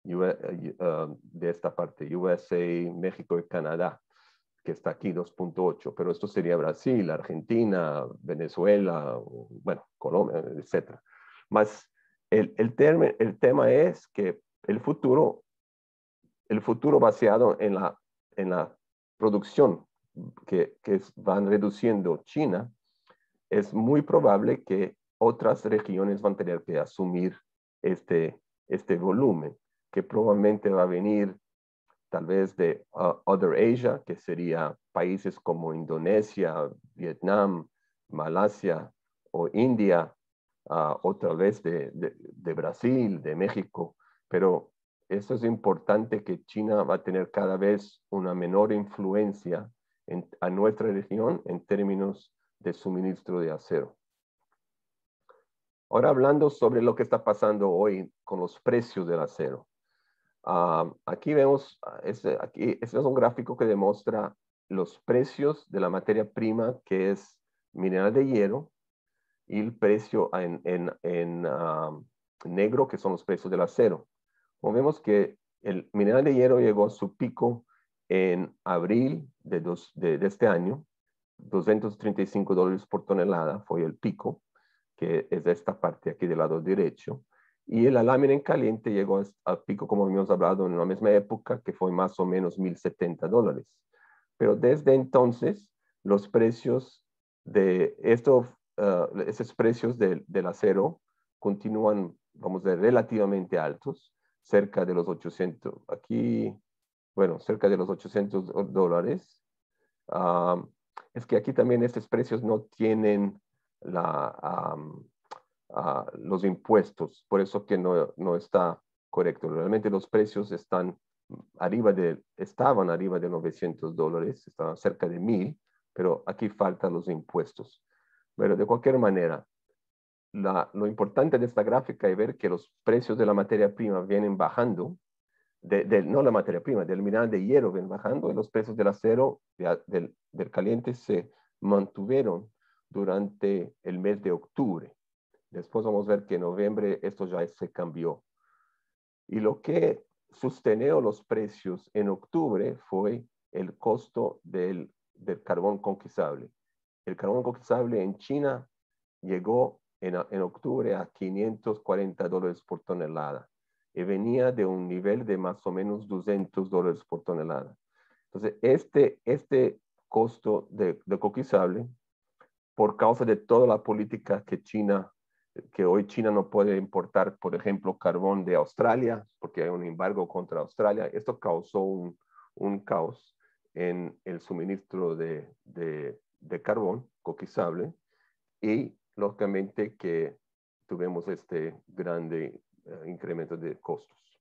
uh, de esta parte, U S A, México y Canadá, que está aquí dos punto ocho, pero esto sería Brasil, Argentina, Venezuela, bueno, Colombia, etcétera. Más el, el, term, el tema es que el futuro, el futuro basado en la, en la producción que, que van reduciendo China, es muy probable que otras regiones van a tener que asumir este, este volumen, que probablemente va a venir tal vez de uh, Other Asia, que sería países como Indonesia, Vietnam, Malasia o India, uh, o tal vez de, de, de Brasil, de México. Pero eso es importante, que China va a tener cada vez una menor influencia en, a nuestra región en términos de suministro de acero. Ahora hablando sobre lo que está pasando hoy con los precios del acero. Uh, aquí vemos, este, aquí, este es un gráfico que demuestra los precios de la materia prima que es mineral de hierro y el precio en, en, en uh, negro que son los precios del acero. Como vemos que el mineral de hierro llegó a su pico en abril de, dos, de, de este año, doscientos treinta y cinco dólares por tonelada fue el pico, que es esta parte aquí del lado derecho. Y la lámina en caliente llegó al pico, como habíamos hablado, en la misma época, que fue más o menos mil setenta dólares. Pero desde entonces, los precios de estos, uh, esos precios de, del acero continúan, vamos a ver, relativamente altos, cerca de los ochocientos, aquí, bueno, cerca de los ochocientos dólares. Um, es que aquí también estos precios no tienen la... Um, Uh, los impuestos, por eso que no, no está correcto. Realmente los precios están arriba de, estaban arriba de novecientos dólares, estaban cerca de mil, pero aquí faltan los impuestos. Pero de cualquier manera, la, lo importante de esta gráfica es ver que los precios de la materia prima vienen bajando, de, de, no la materia prima, del mineral de hierro vienen bajando, y los precios del acero, de, del, del caliente, se mantuvieron durante el mes de octubre. Después vamos a ver que en noviembre esto ya se cambió. Y lo que sostenió los precios en octubre fue el costo del, del carbón conquistable. El carbón conquistable en China llegó en, en octubre a quinientos cuarenta dólares por tonelada y venía de un nivel de más o menos doscientos dólares por tonelada. Entonces, este, este costo de, de conquistable, por causa de toda la política que China que hoy China no puede importar, por ejemplo, carbón de Australia, porque hay un embargo contra Australia. Esto causó un, un caos en el suministro de, de, de carbón coquizable y, lógicamente, que tuvimos este grande uh, incremento de costos.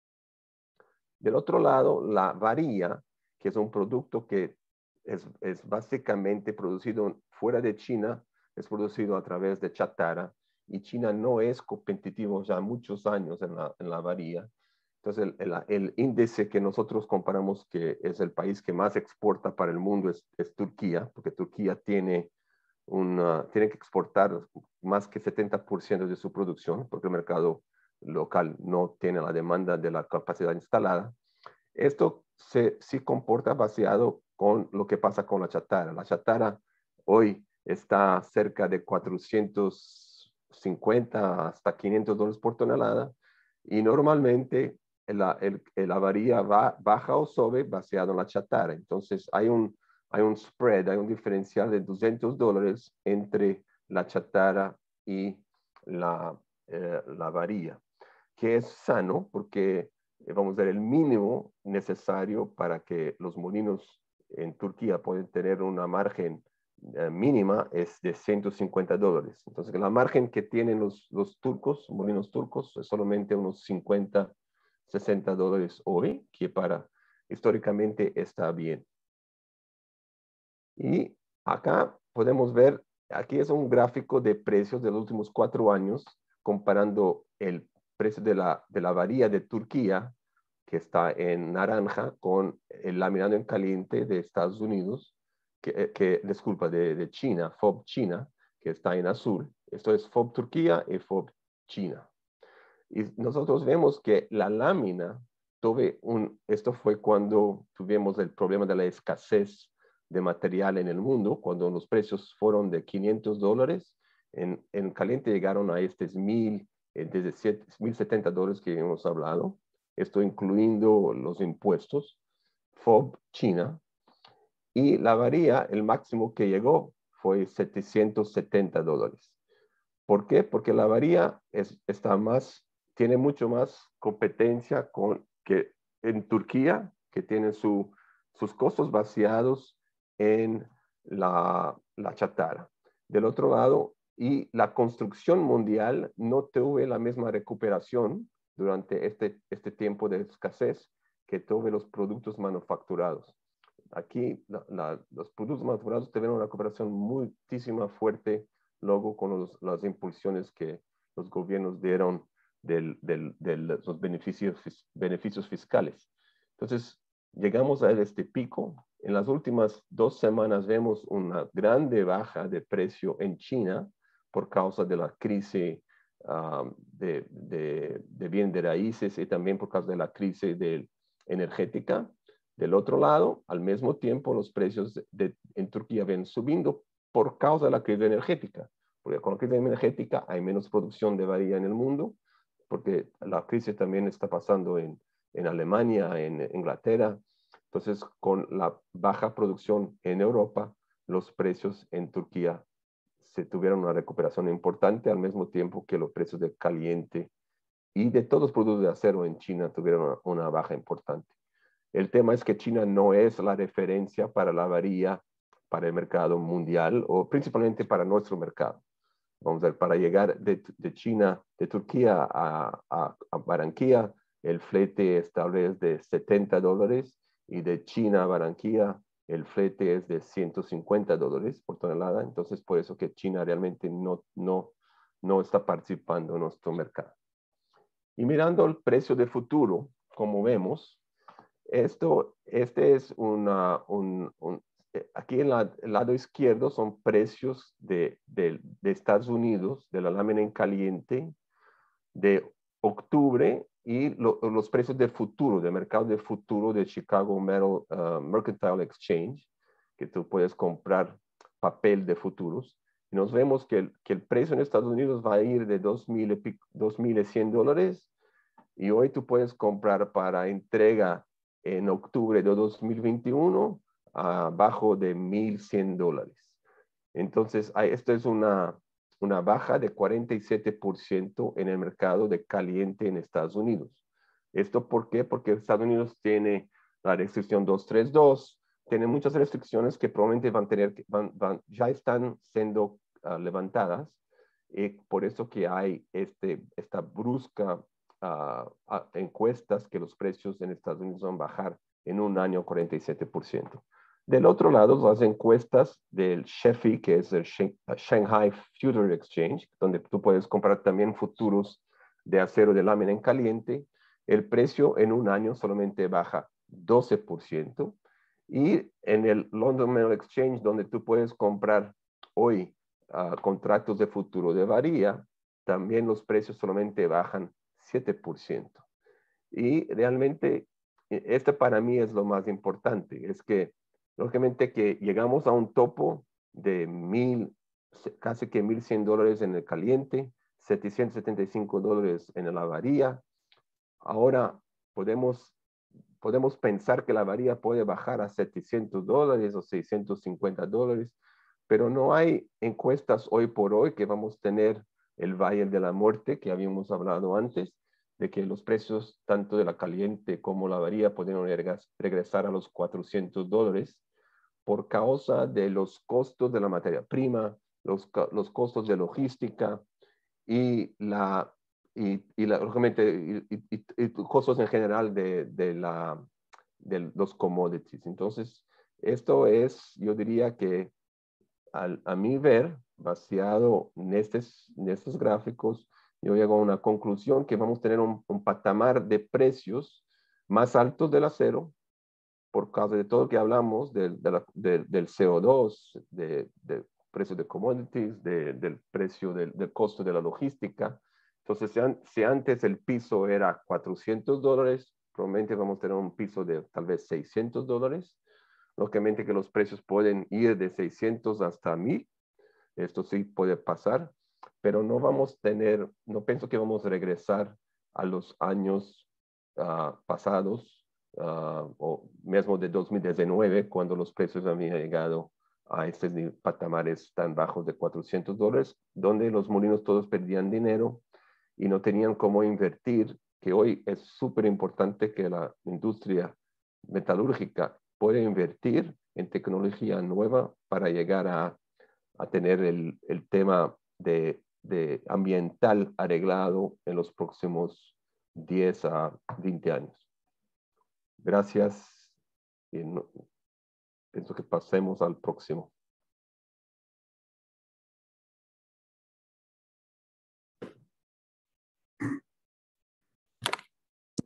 Del otro lado, la varilla, que es un producto que es, es básicamente producido fuera de China, es producido a través de chatarra, y China no es competitivo ya muchos años en la, en la varilla. Entonces, el, el, el índice que nosotros comparamos, que es el país que más exporta para el mundo, es, es Turquía, porque Turquía tiene, una, tiene que exportar más que setenta por ciento de su producción, porque el mercado local no tiene la demanda de la capacidad instalada. Esto se sí comporta baseado con lo que pasa con la chatarra. La chatarra hoy está cerca de cuatrocientos cincuenta hasta quinientos dólares por tonelada y normalmente la, el, la varilla va, baja o sube baseado en la chatarra. Entonces hay un, hay un spread, hay un diferencial de doscientos dólares entre la chatarra y la, eh, la varilla, que es sano porque vamos a ver el mínimo necesario para que los molinos en Turquía puedan tener una margen eh, mínima es de ciento cincuenta dólares. Entonces, la margen que tienen los, los turcos, molinos turcos, es solamente unos cincuenta, sesenta dólares hoy, que para históricamente está bien. Y acá podemos ver, aquí es un gráfico de precios de los últimos cuatro años, comparando el precio de la, de la varilla de Turquía, que está en naranja, con el laminado en caliente de Estados Unidos, que, que disculpa, de, de China, F O B China, que está en azul. Esto es F O B Turquía y F O B China. Y nosotros vemos que la lámina, tuve un, esto fue cuando tuvimos el problema de la escasez de material en el mundo, cuando los precios fueron de quinientos dólares, en, en caliente llegaron a estos mil, eh, desde mil setenta dólares que hemos hablado, esto incluyendo los impuestos, F O B China, y la varilla, el máximo que llegó fue setecientos setenta dólares. ¿Por qué? Porque la varilla es, está más, tiene mucho más competencia con, que en Turquía, que tiene su, sus costos baseados en la, la chatarra. Del otro lado, y la construcción mundial no tuvo la misma recuperación durante este, este tiempo de escasez que tuvo los productos manufacturados. Aquí la, la, los productos manufacturados tuvieron una recuperación muchísimo fuerte luego con los, las impulsiones que los gobiernos dieron de del, del, los beneficios, beneficios fiscales. Entonces, llegamos a este pico. En las últimas dos semanas vemos una grande baja de precio en China por causa de la crisis uh, de, de, de bien de raíces y también por causa de la crisis de, energética. Del otro lado, al mismo tiempo, los precios de, de, en Turquía ven subiendo por causa de la crisis energética. Porque con la crisis energética hay menos producción de varilla en el mundo, porque la crisis también está pasando en, en Alemania, en Inglaterra. Entonces, con la baja producción en Europa, los precios en Turquía se tuvieron una recuperación importante, al mismo tiempo que los precios de caliente y de todos los productos de acero en China tuvieron una, una baja importante. El tema es que China no es la referencia para la varilla para el mercado mundial o principalmente para nuestro mercado. Vamos a ver, para llegar de, de China, de Turquía a, a, a Barranquilla, el flete es tal vez de setenta dólares y de China a Barranquilla el flete es de ciento cincuenta dólares por tonelada. Entonces, por eso que China realmente no, no, no está participando en nuestro mercado. Y mirando el precio de futuro, como vemos, esto, este es una, un, un, aquí en la, el lado izquierdo son precios de, de, de Estados Unidos, de la lámina en caliente, de octubre y lo, los precios de futuro, de mercado de futuro de Chicago Metal uh, Mercantile Exchange, que tú puedes comprar papel de futuros. Y nos vemos que el, que el precio en Estados Unidos va a ir de dos mil cien dólares y hoy tú puedes comprar para entrega en octubre de dos mil veintiuno abajo de mil cien dólares. Entonces, esto es una, una baja de cuarenta y siete por ciento en el mercado de caliente en Estados Unidos. ¿Esto por qué? Porque Estados Unidos tiene la restricción doscientos treinta y dos, tiene muchas restricciones que probablemente van a tener, van, van, ya están siendo uh, levantadas, y por eso que hay este, esta brusca uh, uh, encuestas que los precios en Estados Unidos van a bajar en un año cuarenta y siete por ciento. Del otro lado, las encuestas del Shefi, que es el Shanghai Future Exchange, donde tú puedes comprar también futuros de acero de lámina en caliente. El precio en un año solamente baja doce por ciento. Y en el London Metal Exchange, donde tú puedes comprar hoy uh, contratos de futuro de varilla, también los precios solamente bajan siete por ciento. Y realmente, este para mí es lo más importante, es que lógicamente que llegamos a un topo de mil, casi que mil cien dólares en el caliente, setecientos setenta y cinco dólares en la varilla. Ahora podemos, podemos pensar que la varilla puede bajar a setecientos dólares o seiscientos cincuenta dólares, pero no hay encuestas hoy por hoy que vamos a tener el Valle de la Muerte que habíamos hablado antes, de que los precios tanto de la caliente como la varilla pueden regresar a los cuatrocientos dólares por causa de los costos de la materia prima, los, los costos de logística y, la, y, y, la, lógicamente, y, y, y costos en general de, de, la, de los commodities. Entonces, esto es, yo diría que al, a mi ver, basado en estos, en estos gráficos, yo llego a una conclusión que vamos a tener un, un patamar de precios más altos del acero por causa de todo lo que hablamos del, de la, de, del C O dos, del de precio de commodities, de, del precio del, del costo de la logística. Entonces, si, an, si antes el piso era cuatrocientos dólares, probablemente vamos a tener un piso de tal vez seiscientos dólares. Lógicamente que los precios pueden ir de seiscientos hasta mil. Esto sí puede pasar, pero no vamos a tener, no pienso que vamos a regresar a los años uh, pasados, uh, o mismo de dos mil diecinueve, cuando los precios habían llegado a estos patamares tan bajos de cuatrocientos dólares, donde los molinos todos perdían dinero y no tenían cómo invertir, que hoy es súper importante que la industria metalúrgica pueda invertir en tecnología nueva para llegar a a tener el, el tema de, de ambiental arreglado en los próximos diez a veinte años. Gracias. Y no, pienso que pasemos al próximo.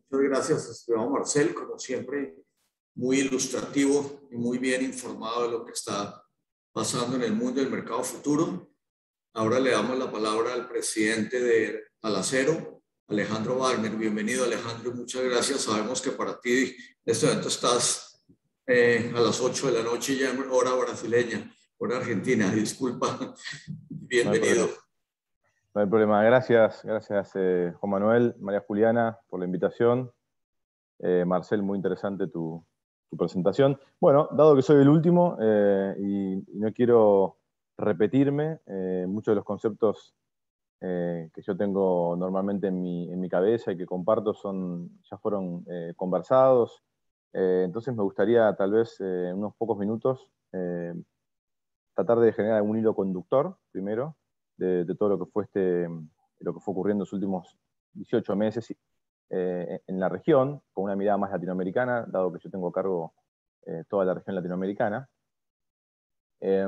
Muchas gracias, estimado Marcel, como siempre, muy ilustrativo y muy bien informado de lo que está pasando en el mundo del mercado futuro. Ahora le damos la palabra al presidente de Alacero, Alejandro Wagner. Bienvenido, Alejandro, muchas gracias. Sabemos que para ti en este evento estás eh, a las ocho de la noche ya en hora brasileña, hora argentina. Disculpa. Bienvenido. No hay problema. No hay problema. Gracias, gracias eh, Juan Manuel, María Juliana, por la invitación. Eh, Marcel, muy interesante tu, tu presentación. Bueno, dado que soy el último eh, y, y no quiero repetirme, eh, muchos de los conceptos eh, que yo tengo normalmente en mi, en mi cabeza y que comparto son, ya fueron eh, conversados. Eh, entonces me gustaría tal vez eh, en unos pocos minutos eh, tratar de generar un hilo conductor, primero, de, de todo lo que fue este, lo que fue ocurriendo en los últimos dieciocho meses eh, en la región, con una mirada más latinoamericana, dado que yo tengo a cargo eh, toda la región latinoamericana. Eh,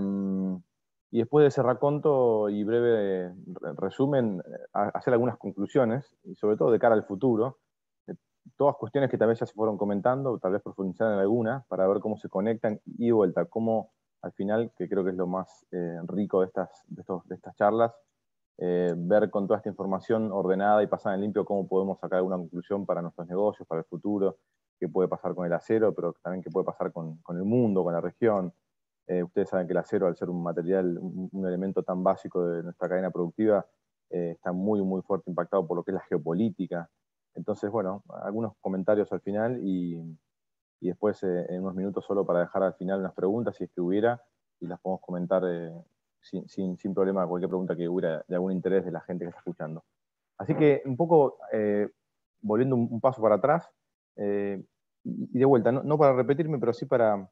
y después de ese raconto y breve resumen, hacer algunas conclusiones, y sobre todo de cara al futuro, eh, todas cuestiones que tal vez ya se fueron comentando, tal vez profundizar en algunas, para ver cómo se conectan y de vuelta, cómo al final, que creo que es lo más eh, rico de estas, de, estos, de estas charlas, eh, ver con toda esta información ordenada y pasada en limpio cómo podemos sacar alguna conclusión para nuestros negocios, para el futuro, qué puede pasar con el acero, pero también qué puede pasar con, con el mundo, con la región. Eh, ustedes saben que el acero, al ser un material, un, un elemento tan básico de nuestra cadena productiva, eh, está muy, muy fuerte impactado por lo que es la geopolítica. Entonces, bueno, algunos comentarios al final y, y después eh, en unos minutos solo para dejar al final unas preguntas, si es que hubiera, y las podemos comentar eh, sin, sin, sin problema, cualquier pregunta que hubiera de algún interés de la gente que está escuchando. Así que un poco, eh, volviendo un, un paso para atrás, eh, y de vuelta, no, no para repetirme, pero sí para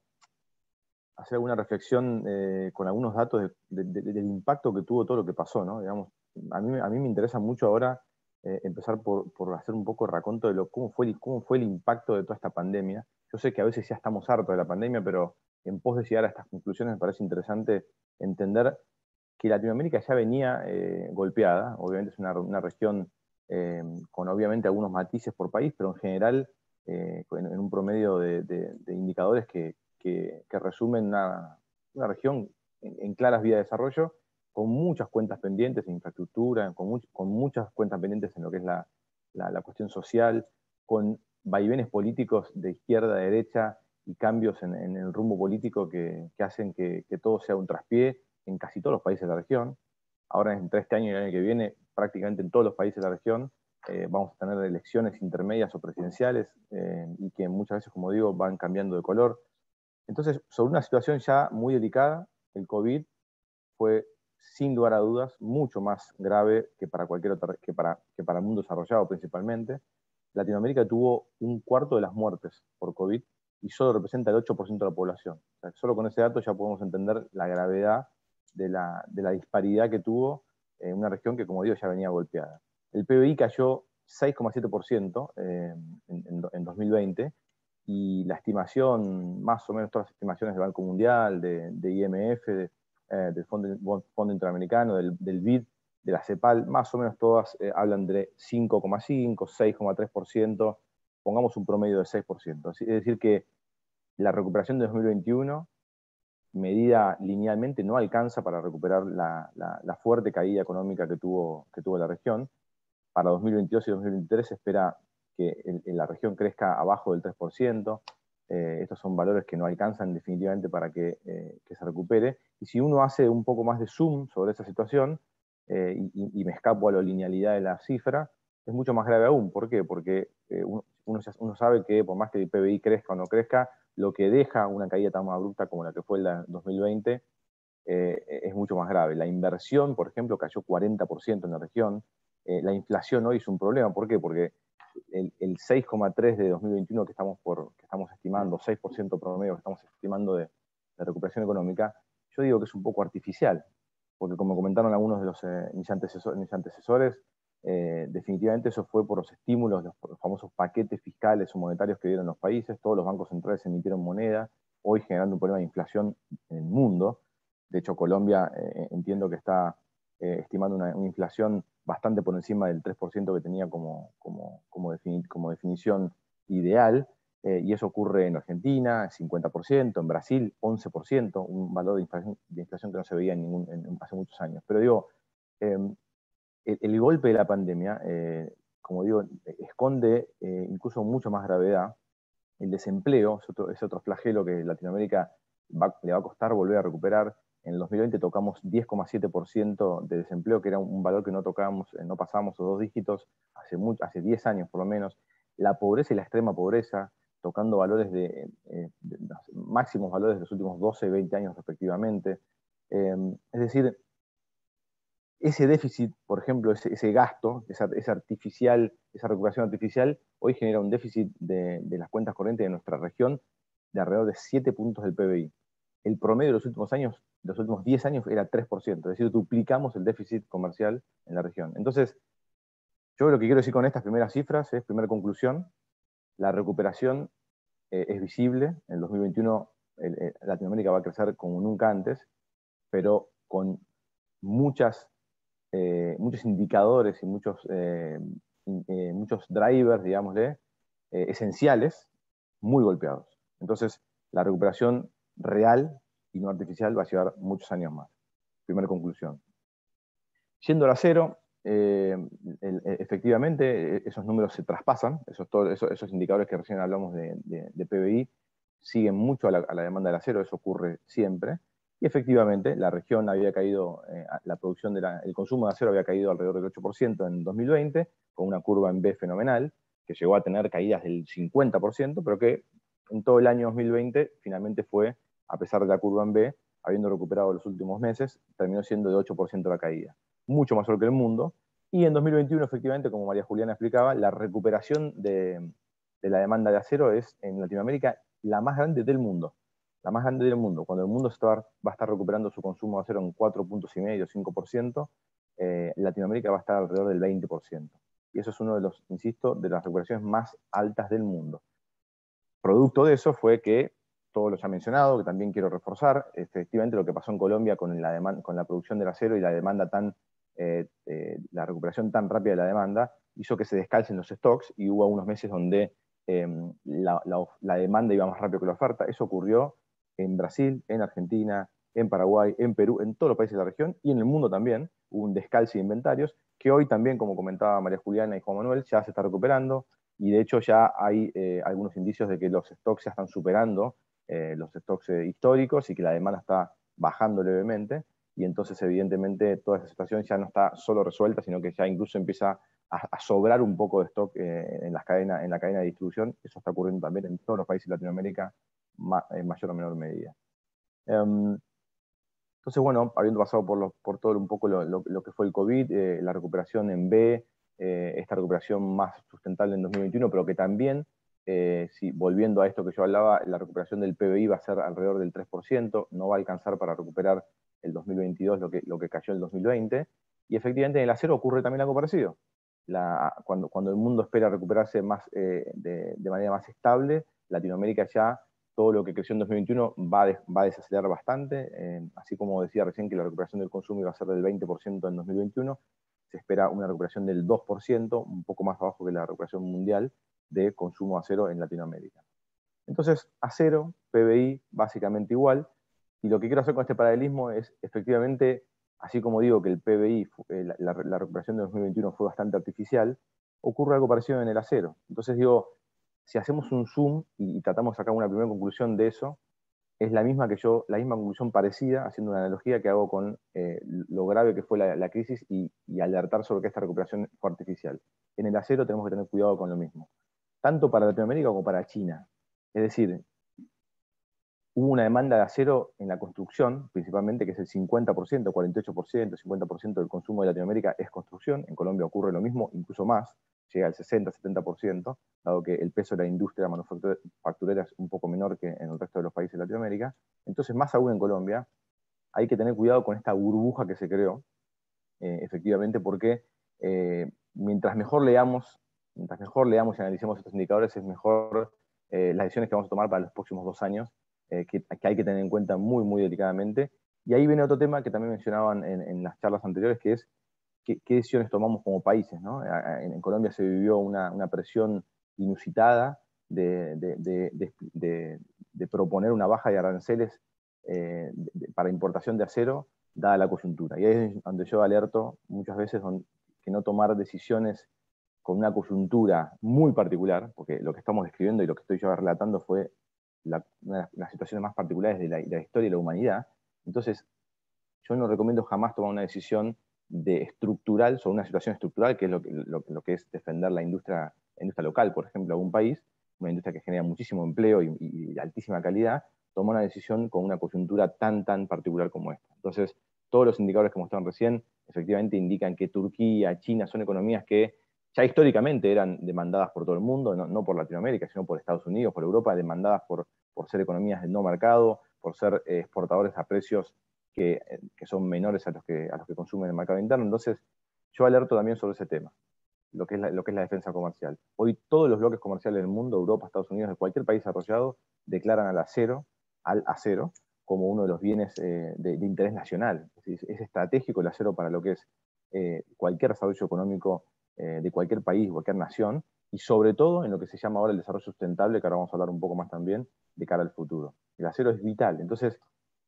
hacer alguna reflexión eh, con algunos datos de, de, de, del impacto que tuvo todo lo que pasó, ¿no? Digamos, a mí, a mí me interesa mucho ahora eh, empezar por, por hacer un poco de raconto de lo, cómo, fue, cómo fue el impacto de toda esta pandemia. Yo sé que a veces ya estamos hartos de la pandemia, pero en pos de llegar a estas conclusiones me parece interesante entender que Latinoamérica ya venía eh, golpeada. Obviamente es una, una región eh, con obviamente algunos matices por país, pero en general eh, en, en un promedio de, de, de indicadores que, que, que resumen una, una región en, en claras vías de desarrollo, con muchas cuentas pendientes en infraestructura, con, much, con muchas cuentas pendientes en lo que es la, la, la cuestión social, con vaivenes políticos de izquierda a derecha y cambios en, en el rumbo político que, que hacen que, que todo sea un traspié en casi todos los países de la región. Ahora, entre este año y el año que viene, prácticamente en todos los países de la región eh, vamos a tener elecciones intermedias o presidenciales eh, y que muchas veces, como digo, van cambiando de color. Entonces, sobre una situación ya muy delicada, el COVID fue, sin lugar a dudas, mucho más grave que para cualquier otra, que para, que para el mundo desarrollado principalmente. Latinoamérica tuvo un cuarto de las muertes por COVID y solo representa el ocho por ciento de la población. O sea, solo con ese dato ya podemos entender la gravedad de la, de la disparidad que tuvo en una región que, como digo, ya venía golpeada. El P B I cayó seis coma siete por ciento eh, en, en, en dos mil veinte, y la estimación, más o menos todas las estimaciones del Banco Mundial, de, de I M F, de, eh, del Fondo, Fondo Interamericano, del, del B I D, de la CEPAL, más o menos todas eh, hablan de cinco coma cinco, seis coma tres por ciento, pongamos un promedio de seis por ciento. Es decir que la recuperación de dos mil veintiuno, medida linealmente, no alcanza para recuperar la, la, la fuerte caída económica que tuvo, que tuvo la región. Para dos mil veintidós y dos mil veintitrés se espera que el, en la región crezca abajo del tres por ciento. Eh, estos son valores que no alcanzan definitivamente para que, eh, que se recupere. Y si uno hace un poco más de zoom sobre esa situación, eh, y, y me escapo a la linealidad de la cifra, es mucho más grave aún. ¿Por qué? Porque eh, uno, uno, uno sabe que por más que el P B I crezca o no crezca, lo que deja una caída tan abrupta como la que fue el dos mil veinte eh, es mucho más grave. La inversión, por ejemplo, cayó cuarenta por ciento en la región. Eh, la inflación hoy es un problema. ¿Por qué? Porque el, el seis coma tres de dos mil veintiuno que estamos, por, que estamos estimando, seis por ciento promedio que estamos estimando de, de recuperación económica, yo digo que es un poco artificial, porque como comentaron algunos de los eh, mis, antecesores, mis antecesores, eh, definitivamente eso fue por los estímulos, los, los famosos paquetes fiscales o monetarios que dieron los países. Todos los bancos centrales emitieron moneda, hoy generando un problema de inflación en el mundo. De hecho, Colombia eh, entiendo que está eh, estimando una, una inflación bastante por encima del tres por ciento que tenía como, como, como, defini como definición ideal, eh, y eso ocurre en Argentina, cincuenta por ciento, en Brasil, once por ciento, un valor de inflación, de inflación que no se veía en ningún, en, hace muchos años. Pero digo, eh, el, el golpe de la pandemia, eh, como digo, esconde eh, incluso mucho más gravedad. El desempleo es otro, es otro flagelo que Latinoamérica va, le va a costar volver a recuperar. En el dos mil veinte tocamos diez coma siete por ciento de desempleo, que era un valor que no tocábamos, no pasábamos los dos dígitos hace, mucho, hace diez años por lo menos. La pobreza y la extrema pobreza, tocando valores de, eh, de los máximos valores de los últimos doce, veinte años respectivamente. Eh, es decir, ese déficit, por ejemplo, ese, ese gasto, esa, esa, artificial, esa recuperación artificial, hoy genera un déficit de, de las cuentas corrientes de nuestra región de alrededor de siete puntos del P B I. El promedio de los últimos años, de los últimos diez años, era tres por ciento, es decir, duplicamos el déficit comercial en la región. Entonces, yo lo que quiero decir con estas primeras cifras es, primera conclusión, la recuperación eh, es visible. En el dos mil veintiuno el, el, Latinoamérica va a crecer como nunca antes, pero con muchas Eh, muchos indicadores y muchos, eh, eh, muchos drivers, digámosle, eh, esenciales, muy golpeados. Entonces, la recuperación real y no artificial va a llevar muchos años más. Primera conclusión. Yendo al acero, eh, el, efectivamente, esos números se traspasan, esos, todo, esos, esos indicadores que recién hablamos de, de, de P B I siguen mucho a la, a la demanda del acero, eso ocurre siempre. Y efectivamente, la región había caído, eh, la producción del de consumo de acero había caído alrededor del ocho por ciento en dos mil veinte, con una curva en B fenomenal, que llegó a tener caídas del cincuenta por ciento, pero que en todo el año dos mil veinte finalmente fue, a pesar de la curva en B, habiendo recuperado los últimos meses, terminó siendo de ocho por ciento la caída. Mucho mayor que el mundo. Y en dos mil veintiuno, efectivamente, como María Juliana explicaba, la recuperación de, de la demanda de acero es, en Latinoamérica, la más grande del mundo. La más grande del mundo. Cuando el mundo está, va a estar recuperando su consumo de acero en cuatro puntos y medio, cinco por ciento, eh, Latinoamérica va a estar alrededor del veinte por ciento. Y eso es uno de los, insisto, de las recuperaciones más altas del mundo. Producto de eso fue que, todo lo ya mencionado, que también quiero reforzar, efectivamente lo que pasó en Colombia con la, demanda, con la producción del acero y la demanda tan, eh, eh, la recuperación tan rápida de la demanda, hizo que se descalcen los stocks y hubo unos meses donde eh, la, la, la demanda iba más rápido que la oferta. Eso ocurrió en Brasil, en Argentina, en Paraguay, en Perú, en todos los países de la región y en el mundo también. Hubo un descalce de inventarios que hoy también, como comentaba María Juliana y Juan Manuel, ya se está recuperando y de hecho ya hay eh, algunos indicios de que los stocks ya están superando eh, los stocks eh, históricos y que la demanda está bajando levemente y entonces evidentemente toda esa situación ya no está solo resuelta, sino que ya incluso empieza a, a sobrar un poco de stock eh, en, las cadenas, en la cadena de distribución. Eso está ocurriendo también en todos los países de Latinoamérica, en mayor o menor medida. Um, entonces, bueno, habiendo pasado por, lo, por todo un poco lo, lo, lo que fue el COVID, eh, la recuperación en B, eh, esta recuperación más sustentable en dos mil veintiuno, pero que también, eh, si, volviendo a esto que yo hablaba, la recuperación del P B I va a ser alrededor del tres por ciento, no va a alcanzar para recuperar el dos mil veintidós lo que, lo que cayó el dos mil veinte, y efectivamente en el acero ocurre también algo parecido. La, cuando, cuando el mundo espera recuperarse más, eh, de, de manera más estable, Latinoamérica ya todo lo que creció en dos mil veintiuno va a, des, va a desacelerar bastante, eh, así como decía recién que la recuperación del consumo iba a ser del veinte por ciento en dos mil veintiuno, se espera una recuperación del dos por ciento, un poco más abajo que la recuperación mundial de consumo de acero en Latinoamérica. Entonces, acero, P B I, básicamente igual, y lo que quiero hacer con este paralelismo es, efectivamente, así como digo que el P B I, eh, la, la, la recuperación de dos mil veintiuno fue bastante artificial, ocurre algo parecido en el acero. Entonces digo, si hacemos un zoom y, y tratamos de sacar una primera conclusión de eso, es la misma que yo, la misma conclusión parecida, haciendo una analogía que hago con eh, lo grave que fue la, la crisis y, y alertar sobre que esta recuperación fue artificial. En el acero tenemos que tener cuidado con lo mismo, tanto para Latinoamérica como para China. Es decir, hubo una demanda de acero en la construcción, principalmente, que es el cincuenta por ciento, cuarenta y ocho por ciento, cincuenta por ciento del consumo de Latinoamérica es construcción. En Colombia ocurre lo mismo, incluso más, llega al sesenta, setenta por ciento, dado que el peso de la industria manufacturera es un poco menor que en el resto de los países de Latinoamérica. Entonces, más aún en Colombia, hay que tener cuidado con esta burbuja que se creó, eh, efectivamente, porque eh, mientras mejor leamos, mientras mejor leamos y analicemos estos indicadores, es mejor eh, las decisiones que vamos a tomar para los próximos dos años, eh, que, que hay que tener en cuenta muy, muy delicadamente, Y ahí viene otro tema que también mencionaban en, en las charlas anteriores, que es qué, qué decisiones tomamos como países, ¿no? En, en Colombia se vivió una, una presión inusitada de, de, de, de, de, de proponer una baja de aranceles eh, de, de, para importación de acero, dada la coyuntura. Y ahí es donde yo alerto muchas veces donde, que no tomar decisiones con una coyuntura muy particular, porque lo que estamos describiendo y lo que estoy yo relatando fue la, una de las situaciones más particulares de la, de la historia de la humanidad. Entonces, yo no recomiendo jamás tomar una decisión de estructural sobre una situación estructural, que es lo que, lo, lo que es defender la industria, la industria local, por ejemplo, de un país, una industria que genera muchísimo empleo y, y, y altísima calidad, tomar una decisión con una coyuntura tan, tan particular como esta. Entonces, todos los indicadores que mostraron recién efectivamente indican que Turquía, China son economías que ya históricamente eran demandadas por todo el mundo, no, no por Latinoamérica, sino por Estados Unidos, por Europa, demandadas por, por ser economías de no mercado, por ser eh, exportadores a precios que, que son menores a los que, a los que consumen en el mercado interno. Entonces, yo alerto también sobre ese tema, lo que, es la, lo que es la defensa comercial. Hoy todos los bloques comerciales del mundo, Europa, Estados Unidos, de cualquier país desarrollado, declaran al acero, al acero como uno de los bienes eh, de, de interés nacional. Es, decir, es estratégico el acero para lo que es eh, cualquier desarrollo económico eh, de cualquier país, cualquier nación, y sobre todo en lo que se llama ahora el desarrollo sustentable, que ahora vamos a hablar un poco más también, de cara al futuro. El acero es vital. Entonces,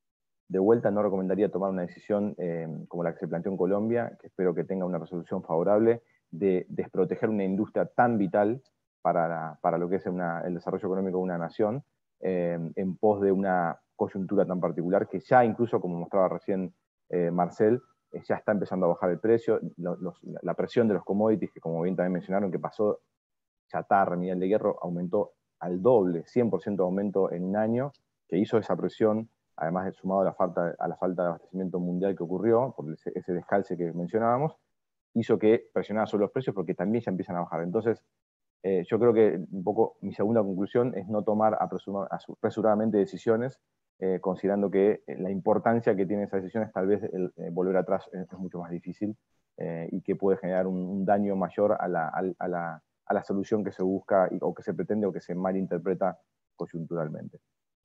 de vuelta no recomendaría tomar una decisión eh, como la que se planteó en Colombia, que espero que tenga una resolución favorable, de desproteger una industria tan vital para, la, para lo que es una, el desarrollo económico de una nación, eh, en pos de una coyuntura tan particular que ya incluso, como mostraba recién eh, Marcel, eh, ya está empezando a bajar el precio, los, los, la presión de los commodities, que como bien también mencionaron, que pasó chatarra, nivel de hierro, aumentó al doble, cien por ciento de aumento en un año, que hizo esa presión, además de sumado a la falta, a la falta de abastecimiento mundial que ocurrió, por ese, ese descalce que mencionábamos, hizo que presionara sobre los precios porque también ya empiezan a bajar. Entonces, eh, yo creo que un poco mi segunda conclusión es no tomar apresuradamente decisiones, eh, considerando que la importancia que tienen esas decisiones, tal vez el, eh, volver atrás es, es mucho más difícil eh, y que puede generar un, un daño mayor a la, a, a, la, a la solución que se busca y, o que se pretende o que se malinterpreta coyunturalmente.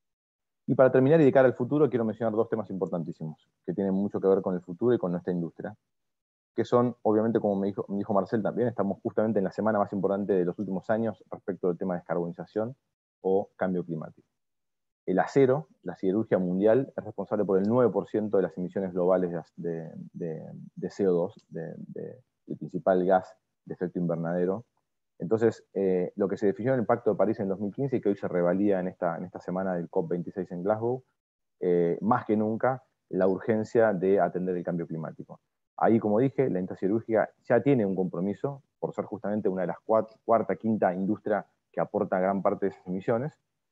Y para terminar y de cara al futuro, quiero mencionar dos temas importantísimos que tienen mucho que ver con el futuro y con nuestra industria, que son, obviamente, como me dijo, me dijo Marcel también, estamos justamente en la semana más importante de los últimos años respecto del tema de descarbonización o cambio climático. El acero, la siderurgia mundial, es responsable por el nueve por ciento de las emisiones globales de, de, de C O dos, de, de, del principal gas de efecto invernadero. Entonces, eh, lo que se definió en el Pacto de París en dos mil quince y que hoy se revalida en esta, en esta semana del COP veintiséis en Glasgow, eh, más que nunca, la urgencia de atender el cambio climático. Ahí, como dije, la industria siderúrgica ya tiene un compromiso por ser justamente una de las cuarta, cuarta quinta industria que aporta gran parte de esas emisiones.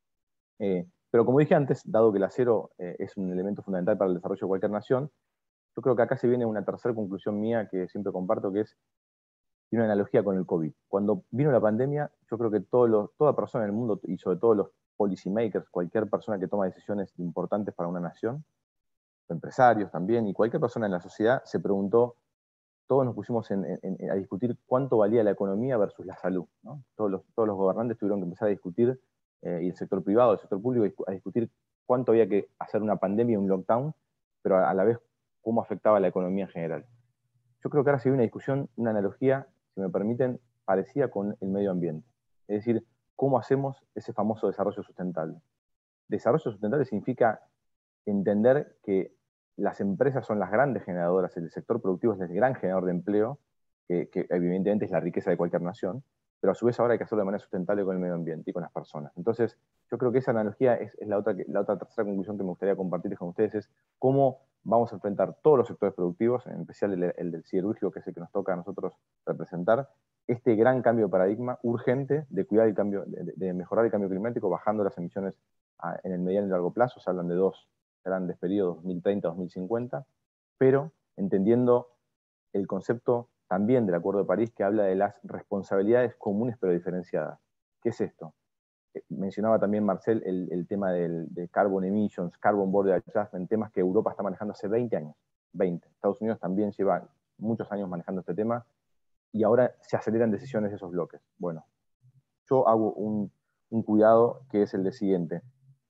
Eh, pero como dije antes, dado que el acero eh, es un elemento fundamental para el desarrollo de cualquier nación, yo creo que acá se viene una tercera conclusión mía que siempre comparto, que es una analogía con el COVID. Cuando vino la pandemia, yo creo que todo lo, toda persona en el mundo, y sobre todo los policymakers, cualquier persona que toma decisiones importantes para una nación, empresarios también, y cualquier persona en la sociedad, se preguntó, todos nos pusimos en, en, a discutir cuánto valía la economía versus la salud, ¿no? Todos los, todos los gobernantes tuvieron que empezar a discutir, eh, y el sector privado, el sector público, a discutir cuánto había que hacer una pandemia, un lockdown, pero a, a la vez cómo afectaba a la economía en general. Yo creo que ahora se ve una discusión, una analogía, si me permiten, parecida con el medio ambiente. Es decir, ¿cómo hacemos ese famoso desarrollo sustentable? Desarrollo sustentable significa entender que las empresas son las grandes generadoras, el sector productivo es el gran generador de empleo, que, que evidentemente es la riqueza de cualquier nación, pero a su vez ahora hay que hacerlo de manera sustentable con el medio ambiente y con las personas. Entonces, yo creo que esa analogía es, es la, otra, la otra tercera conclusión que me gustaría compartir con ustedes, es cómo vamos a enfrentar todos los sectores productivos, en especial el, el del siderúrgico, que es el que nos toca a nosotros representar, este gran cambio de paradigma urgente de cuidar el cambio, de, de mejorar el cambio climático, bajando las emisiones a, en el mediano y largo plazo. Se hablan de dos grandes periodos, dos mil treinta a dos mil cincuenta, pero entendiendo el concepto también del Acuerdo de París, que habla de las responsabilidades comunes pero diferenciadas. ¿Qué es esto? Mencionaba también Marcel el, el tema del, de carbon emissions, carbon border adjustment, temas que Europa está manejando hace veinte años, veinte. Estados Unidos también lleva muchos años manejando este tema y ahora se aceleran decisiones de esos bloques. Bueno, yo hago un, un cuidado que es el de siguiente.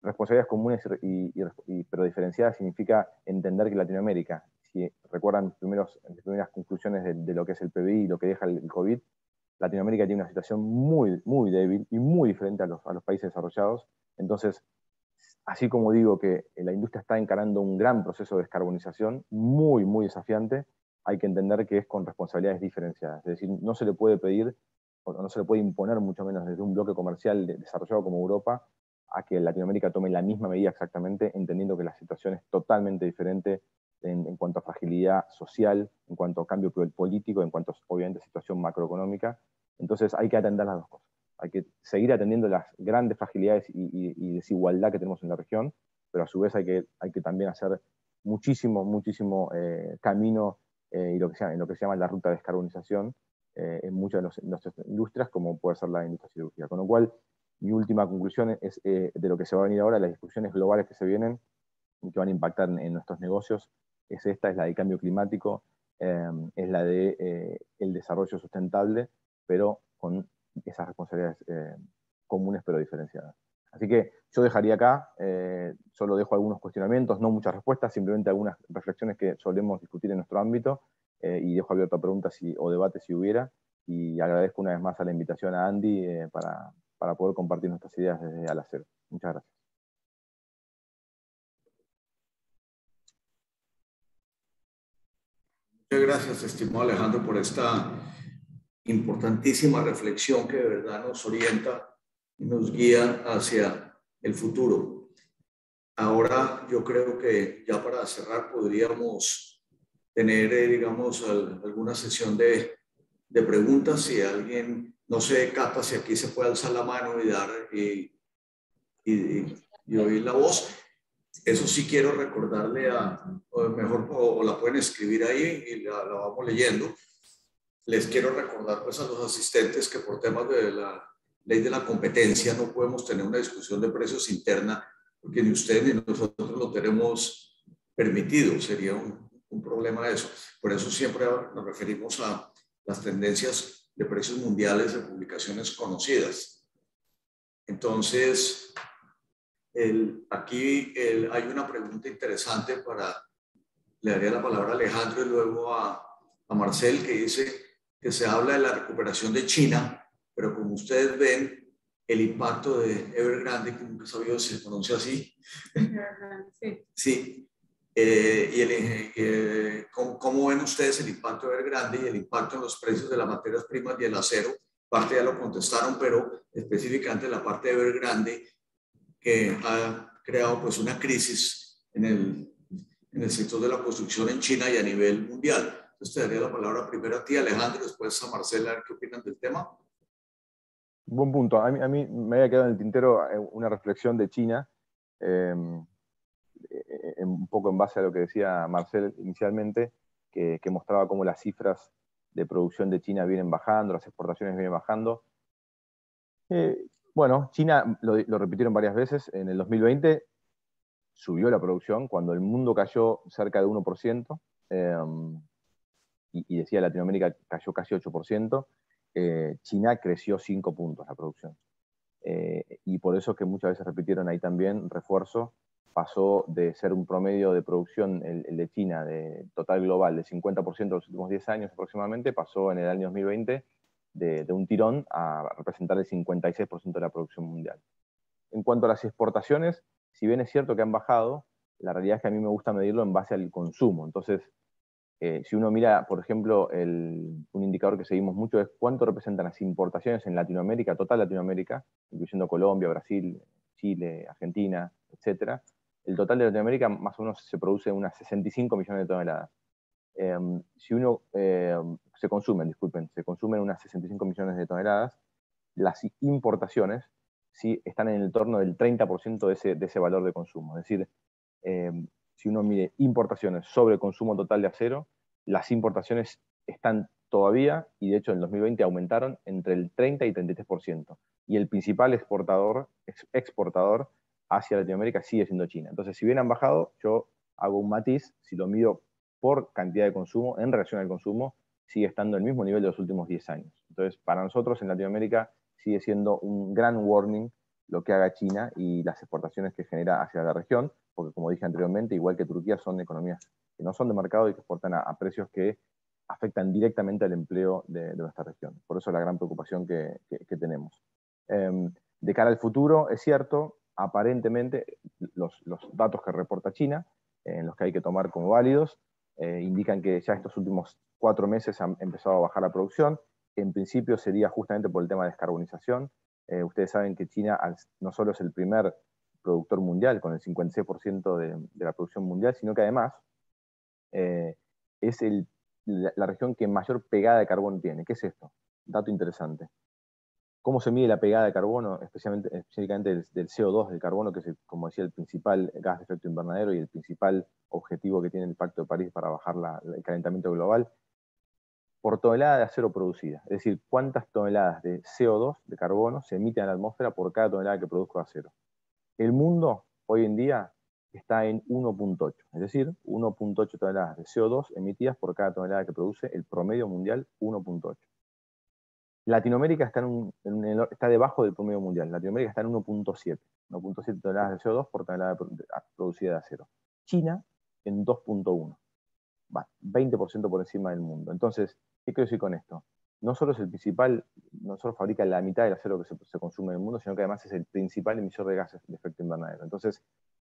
responsabilidades comunes, y, y, y, pero diferenciadas significa entender que Latinoamérica, si recuerdan primeros, las primeras conclusiones de, de lo que es el P B I y lo que deja el, el COVID, Latinoamérica tiene una situación muy, muy débil y muy diferente a los, a los países desarrollados. Entonces, así como digo que la industria está encarando un gran proceso de descarbonización, muy, muy desafiante, hay que entender que es con responsabilidades diferenciadas. Es decir, no se le puede pedir, o no se le puede imponer, mucho menos desde un bloque comercial desarrollado como Europa, a que Latinoamérica tome la misma medida exactamente, entendiendo que la situación es totalmente diferente en, en cuanto a fragilidad social, en cuanto a cambio político, en cuanto a, obviamente, situación macroeconómica. Entonces hay que atender las dos cosas. Hay que seguir atendiendo las grandes fragilidades y, y, y desigualdad que tenemos en la región, pero a su vez hay que, hay que también hacer muchísimo, muchísimo eh, camino eh, y lo que se llama, en lo que se llama la ruta de descarbonización eh, en muchas de los, nuestras industrias, como puede ser la industria cirúrgica. Con lo cual, mi última conclusión es eh, de lo que se va a venir ahora, las discusiones globales que se vienen y que van a impactar en, en nuestros negocios, es esta, es la del cambio climático, eh, es la de eh, el desarrollo sustentable, pero con esas responsabilidades eh, comunes pero diferenciadas. Así que yo dejaría acá, eh, solo dejo algunos cuestionamientos, no muchas respuestas, simplemente algunas reflexiones que solemos discutir en nuestro ámbito, eh, y dejo abierto a preguntas si, o debates si hubiera, y agradezco una vez más a la invitación a Andy eh, para, para poder compartir nuestras ideas desde Alacero. Muchas gracias. Muchas gracias, estimado Alejandro, por esta importantísima reflexión que de verdad nos orienta y nos guía hacia el futuro. Ahora yo creo que ya para cerrar podríamos tener, eh, digamos, al, alguna sesión de, de preguntas. Si alguien, no sé, Cata, si aquí se puede alzar la mano y dar y, y, y oír la voz. Eso sí quiero recordarle a, o mejor, o, o la pueden escribir ahí y la, la vamos leyendo. Les quiero recordar pues a los asistentes que por temas de la ley de la competencia no podemos tener una discusión de precios interna, porque ni ustedes ni nosotros lo tenemos permitido, sería un, un problema eso. Por eso siempre nos referimos a las tendencias de precios mundiales de publicaciones conocidas. Entonces, el, aquí el, hay una pregunta interesante para, le daría la palabra a Alejandro y luego a, a Marcel, que dice que se habla de la recuperación de China, pero como ustedes ven, el impacto de Evergrande, que nunca he sabido si se pronuncia así. Sí. Sí. Eh, y el, eh, ¿cómo, ¿Cómo ven ustedes el impacto de Evergrande y el impacto en los precios de las materias primas y el acero? Parte ya lo contestaron, pero específicamente la parte de Evergrande, que ha creado pues una crisis en el, en el sector de la construcción en China y a nivel mundial. Entonces te daría la palabra primero a ti, Alejandro, después a Marcela, a ver qué opinan del tema. Buen punto. A mí, a mí me había quedado en el tintero una reflexión de China, eh, un poco en base a lo que decía Marcel inicialmente, que, que mostraba cómo las cifras de producción de China vienen bajando, las exportaciones vienen bajando. Eh, bueno, China, lo, lo repitieron varias veces, en el dos mil veinte subió la producción cuando el mundo cayó cerca de uno por ciento, eh, y, y decía Latinoamérica cayó casi ocho por ciento, eh, China creció cinco puntos la producción. Eh, y por eso que muchas veces repitieron ahí también, refuerzo, pasó de ser un promedio de producción, el, el de China, de total global, de cincuenta por ciento en los últimos diez años aproximadamente, pasó en el año dos mil veinte de, de un tirón a representar el cincuenta y seis por ciento de la producción mundial. En cuanto a las exportaciones, si bien es cierto que han bajado, la realidad es que a mí me gusta medirlo en base al consumo. Entonces, Eh, si uno mira, por ejemplo, el, un indicador que seguimos mucho es cuánto representan las importaciones en Latinoamérica, total Latinoamérica, incluyendo Colombia, Brasil, Chile, Argentina, etcétera. El total de Latinoamérica más o menos se produce unas sesenta y cinco millones de toneladas. Eh, si uno eh, se consumen, disculpen, se consumen unas sesenta y cinco millones de toneladas, las importaciones sí están en el torno del treinta por ciento de ese, de ese valor de consumo. Es decir, eh, si uno mide importaciones sobre consumo total de acero, las importaciones están todavía, y de hecho en el dos mil veinte aumentaron entre el treinta y treinta y tres por ciento. Y el principal exportador, exportador hacia Latinoamérica sigue siendo China. Entonces, si bien han bajado, yo hago un matiz, si lo mido por cantidad de consumo, en relación al consumo, sigue estando en el mismo nivel de los últimos diez años. Entonces, para nosotros en Latinoamérica sigue siendo un gran warning lo que haga China y las exportaciones que genera hacia la región, porque como dije anteriormente, igual que Turquía, son economías que no son de mercado y que exportan a, a precios que afectan directamente al empleo de, de nuestra región. Por eso la gran preocupación que, que, que tenemos. Eh, de cara al futuro, es cierto, aparentemente los, los datos que reporta China, eh, en los que hay que tomar como válidos, eh, indican que ya estos últimos cuatro meses han empezado a bajar la producción. En principio sería justamente por el tema de descarbonización. Eh, ustedes saben que China no solo es el primer productor mundial, con el cincuenta y seis por ciento de, de la producción mundial, sino que además eh, es el, la, la región que mayor pegada de carbono tiene. ¿Qué es esto? Dato interesante. ¿Cómo se mide la pegada de carbono, especialmente, específicamente del, del C O dos, del carbono, que es, el, como decía, el principal gas de efecto invernadero y el principal objetivo que tiene el Pacto de París para bajar la, el calentamiento global? Por tonelada de acero producida. Es decir, cuántas toneladas de C O dos, de carbono, se emiten a la atmósfera por cada tonelada que produzco de acero. El mundo, hoy en día, está en uno punto ocho. Es decir, uno punto ocho toneladas de C O dos emitidas por cada tonelada que produce el promedio mundial, uno punto ocho. Latinoamérica está, en un, en un, está debajo del promedio mundial. Latinoamérica está en uno punto siete. uno punto siete toneladas de C O dos por tonelada producida de acero. China en dos punto uno. veinte por ciento por encima del mundo. Entonces, ¿qué quiero decir con esto? No solo es el principal, no solo fabrica la mitad del acero que se, se consume en el mundo, sino que además es el principal emisor de gases de efecto invernadero. Entonces,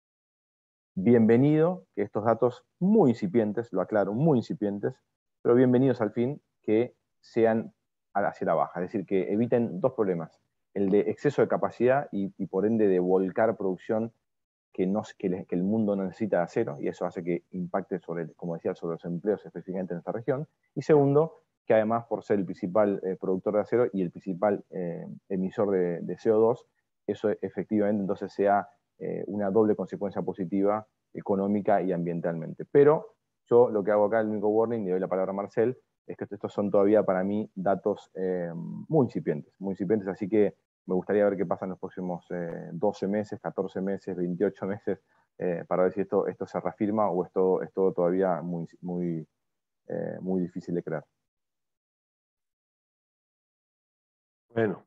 bienvenido que estos datos muy incipientes, lo aclaro, muy incipientes, pero bienvenidos al fin que sean hacia la baja, es decir, que eviten dos problemas, el de exceso de capacidad y, y por ende de volcar producción que, no, que, le, que el mundo no necesita de acero, y eso hace que impacte sobre, como decía, sobre los empleos específicamente en esta región. Y segundo, que además por ser el principal eh, productor de acero y el principal eh, emisor de, de C O dos, eso efectivamente entonces sea eh, una doble consecuencia positiva económica y ambientalmente. Pero yo lo que hago acá, el único warning, le doy la palabra a Marcel, es que estos son todavía para mí datos eh, muy incipientes, muy incipientes, así que me gustaría ver qué pasa en los próximos eh, doce meses, catorce meses, veintiocho meses, eh, para ver si esto, esto se reafirma o esto es todo todavía muy, muy, eh, muy difícil de creer. Bueno.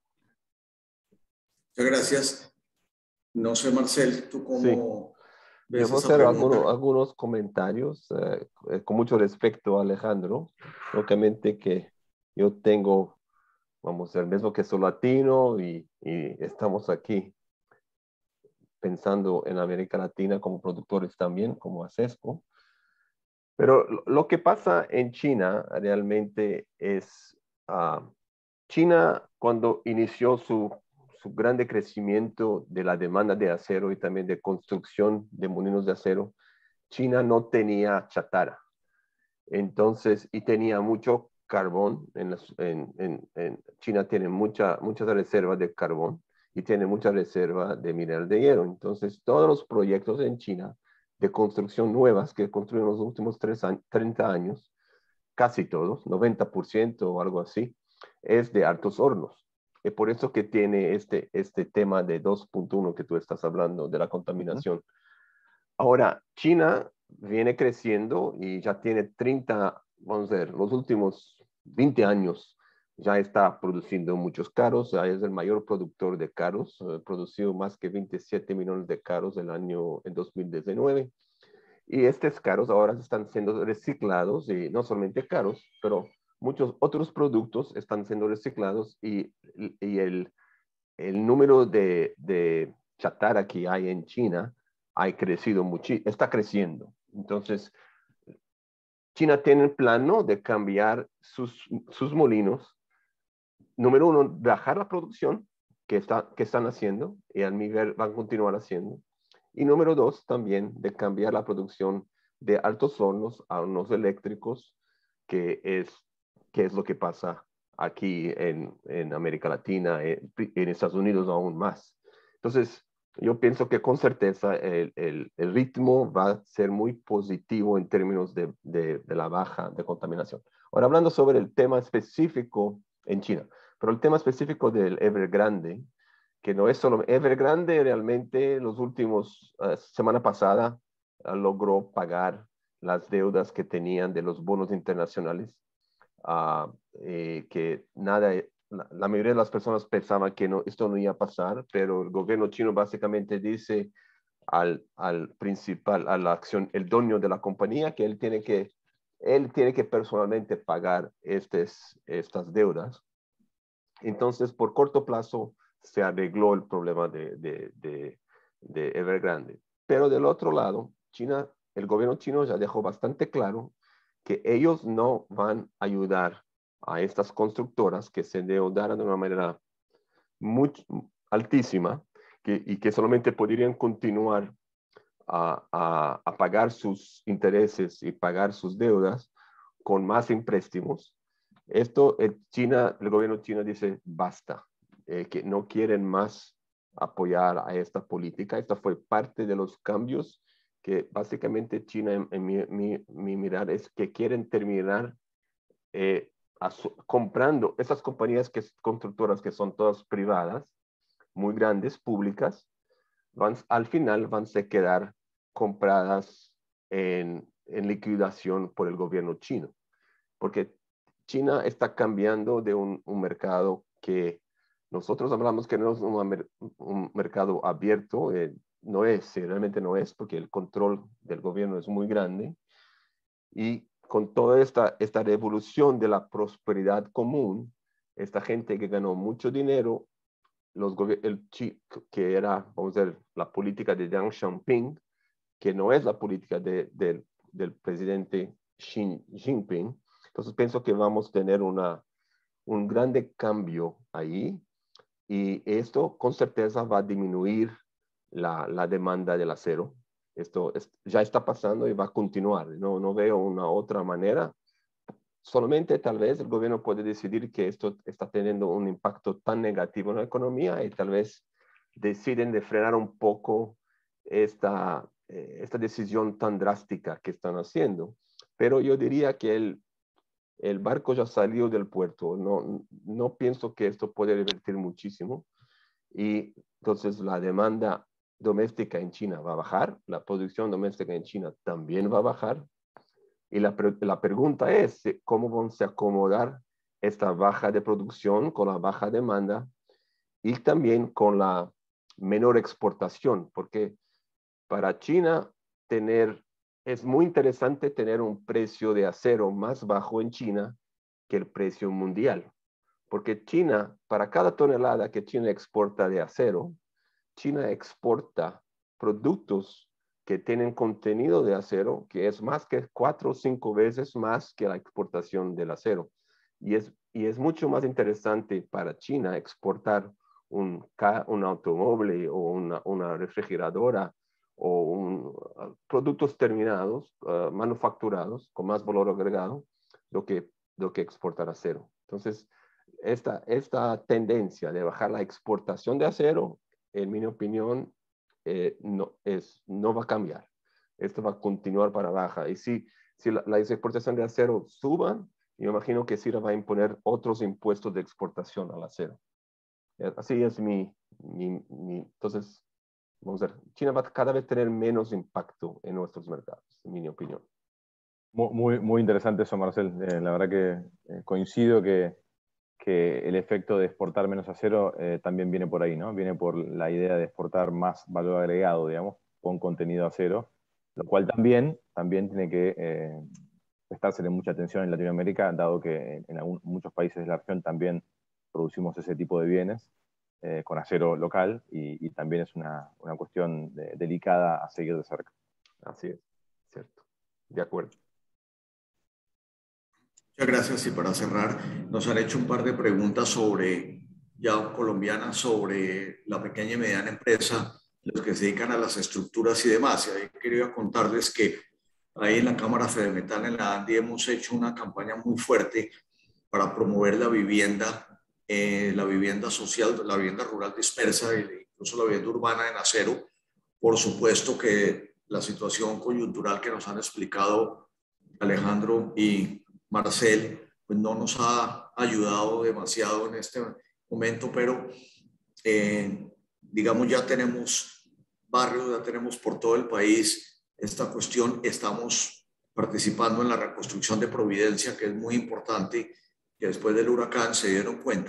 Muchas gracias. No sé, Marcel, ¿tú cómo Sí. ves Yo voy a esa hacer pregunta? algunos, algunos comentarios eh, con mucho respeto a Alejandro. Obviamente que yo tengo, vamos, el mismo que soy latino y, y estamos aquí pensando en América Latina como productores también, como ASESCO. Pero lo que pasa en China realmente es, uh, China cuando inició su, su grande crecimiento de la demanda de acero y también de construcción de molinos de acero, China no tenía chatarra. Entonces, y tenía mucho carbón. En, las, en, en, en China tiene mucha, muchas reservas de carbón y tiene mucha reserva de mineral de hierro. Entonces, todos los proyectos en China de construcción nuevas que construyen los últimos treinta años, casi todos, noventa por ciento o algo así, es de altos hornos. Es por eso que tiene este, este tema de dos punto uno que tú estás hablando, de la contaminación. Uh-huh. Ahora, China viene creciendo y ya tiene treinta, vamos a ver, los últimos veinte años ya está produciendo muchos carros, ya es el mayor productor de carros, eh, produció más que veintisiete millones de carros el año en dos mil diecinueve. Y estos carros ahora están siendo reciclados, y no solamente carros, pero muchos otros productos están siendo reciclados y, y el, el número de, de chatarra que hay en China ha crecido mucho, está creciendo. Entonces, China tiene el plano de cambiar sus, sus molinos. Número uno, bajar la producción que, está, que están haciendo y al nivel van a continuar haciendo. Y número dos, también de cambiar la producción de altos hornos a hornos eléctricos, que es, que es lo que pasa aquí en, en América Latina, en, en Estados Unidos aún más. Entonces, yo pienso que con certeza el, el, el ritmo va a ser muy positivo en términos de, de, de la baja de contaminación. Ahora, hablando sobre el tema específico en China, pero el tema específico del Evergrande, que no es solo Evergrande, realmente los últimos, uh, semana pasada, uh, logró pagar las deudas que tenían de los bonos internacionales, uh, eh, que nada la, la mayoría de las personas pensaban que no, esto no iba a pasar, pero el gobierno chino básicamente dice al, al principal, a la acción, el dueño de la compañía, que él tiene que, él tiene que personalmente pagar estes, estas deudas. Entonces, por corto plazo, se arregló el problema de, de, de, de Evergrande. Pero del otro lado, China, el gobierno chino ya dejó bastante claro que ellos no van a ayudar a estas constructoras que se endeudaron de una manera muy altísima que, y que solamente podrían continuar a, a, a pagar sus intereses y pagar sus deudas con más empréstamos. Esto, el, China, el gobierno chino dice basta, eh, que no quieren más apoyar a esta política. Esta fue parte de los cambios que básicamente China, en, en mi, mi, mi mirar, es que quieren terminar eh, a su, comprando esas compañías que, constructoras que son todas privadas, muy grandes, públicas, van, al final van a quedar compradas en, en liquidación por el gobierno chino. Porque China está cambiando de un, un mercado que nosotros hablamos que no es un, un mercado abierto, eh, no es, realmente no es, porque el control del gobierno es muy grande. Y con toda esta, esta revolución de la prosperidad común, esta gente que ganó mucho dinero, los el, que era, vamos a ver, la política de Deng Xiaoping, que no es la política de, de, del presidente Xi Jinping. Entonces pienso que vamos a tener una, un grande cambio ahí y esto con certeza va a disminuir la, la demanda del acero. Esto es, ya está pasando y va a continuar. No, no veo una otra manera. Solamente tal vez el gobierno puede decidir que esto está teniendo un impacto tan negativo en la economía y tal vez deciden de frenar un poco esta, eh, esta decisión tan drástica que están haciendo. Pero yo diría que el, el barco ya salió del puerto. No, no pienso que esto puede revertir muchísimo. Y entonces la demanda doméstica en China va a bajar, la producción doméstica en China también va a bajar. Y la, la pregunta es, ¿cómo vamos a acomodar esta baja de producción con la baja demanda y también con la menor exportación? Porque para China tener, es muy interesante tener un precio de acero más bajo en China que el precio mundial. Porque China, para cada tonelada que China exporta de acero, China exporta productos que tienen contenido de acero, que es más que cuatro o cinco veces más que la exportación del acero. Y es, y es mucho más interesante para China exportar un, un automóvil o una, una refrigeradora o un, uh, productos terminados, uh, manufacturados, con más valor agregado, lo que, lo que exportar acero. Entonces, esta, esta tendencia de bajar la exportación de acero, en mi opinión, eh, no, es, no va a cambiar. Esto va a continuar para baja. Y si, si la, la exportación de acero suba, yo imagino que China va a imponer otros impuestos de exportación al acero. Así es mi, mi, mi... Entonces, vamos a ver, China va a cada vez tener menos impacto en nuestros mercados, en mi opinión. Muy, muy, muy interesante eso, Marcel. Eh, la verdad que eh, coincido que que el efecto de exportar menos acero eh, también viene por ahí, ¿no? Viene por la idea de exportar más valor agregado, digamos, con contenido acero, lo cual también, también tiene que eh, prestársele mucha atención en Latinoamérica, dado que en algún, muchos países de la región también producimos ese tipo de bienes eh, con acero local y, y también es una, una cuestión de, delicada a seguir de cerca. Así es, cierto. De acuerdo. Muchas gracias. Y para cerrar, nos han hecho un par de preguntas sobre, ya colombianas, sobre la pequeña y mediana empresa, los que se dedican a las estructuras y demás. Y ahí quería contarles que ahí en la Cámara Fedemetal, en la ANDI, hemos hecho una campaña muy fuerte para promover la vivienda, eh, la vivienda social, la vivienda rural dispersa e incluso la vivienda urbana en acero. Por supuesto que la situación coyuntural que nos han explicado Alejandro y Marcel, pues no nos ha ayudado demasiado en este momento, pero eh, digamos ya tenemos barrios, ya tenemos por todo el país esta cuestión. Estamos participando en la reconstrucción de Providencia, que es muy importante, que después del huracán se dieron cuenta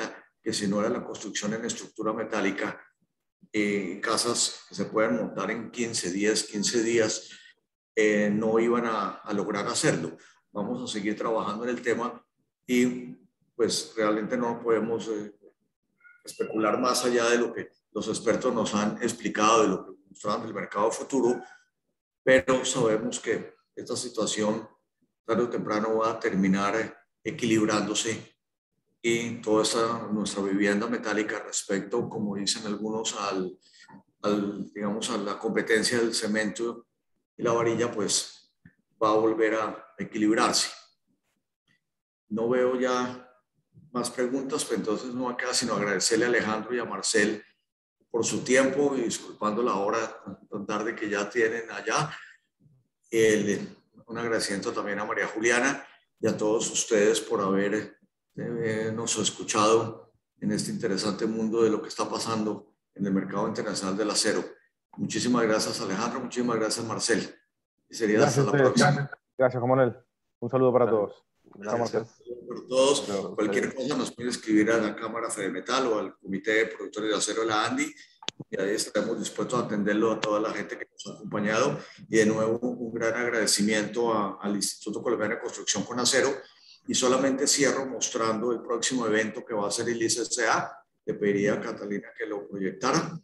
que si no era la construcción en estructura metálica, eh, casas que se pueden montar en quince, diez, quince días, eh, no iban a, a lograr hacerlo. Vamos a seguir trabajando en el tema y pues realmente no podemos eh, especular más allá de lo que los expertos nos han explicado, de lo que mostraban del mercado futuro, pero sabemos que esta situación tarde o temprano va a terminar equilibrándose y toda esta, nuestra vivienda metálica respecto, como dicen algunos, al, al, digamos, a la competencia del cemento y la varilla, pues va a volver a equilibrarse. No veo ya más preguntas, pues entonces no me queda sino agradecerle a Alejandro y a Marcel por su tiempo y disculpando la hora tan tarde que ya tienen allá. El, un agradecimiento también a María Juliana y a todos ustedes por haber eh, nos escuchado en este interesante mundo de lo que está pasando en el mercado internacional del acero. Muchísimas gracias, Alejandro. Muchísimas gracias, Marcel. Y sería Gracias hasta la próxima. Gracias, gracias Juan Manuel. Un saludo para todos. Gracias por todos. Cualquier cosa nos puede escribir a la Cámara Fedemetal o al Comité de Productores de Acero de la ANDI y ahí estaremos dispuestos a atenderlo a toda la gente que nos ha acompañado. Y de nuevo, un gran agradecimiento a, al Instituto Colombiano de Construcción con Acero. Y solamente cierro mostrando el próximo evento que va a ser el I C C A. Le pediría a Catalina que lo proyectara.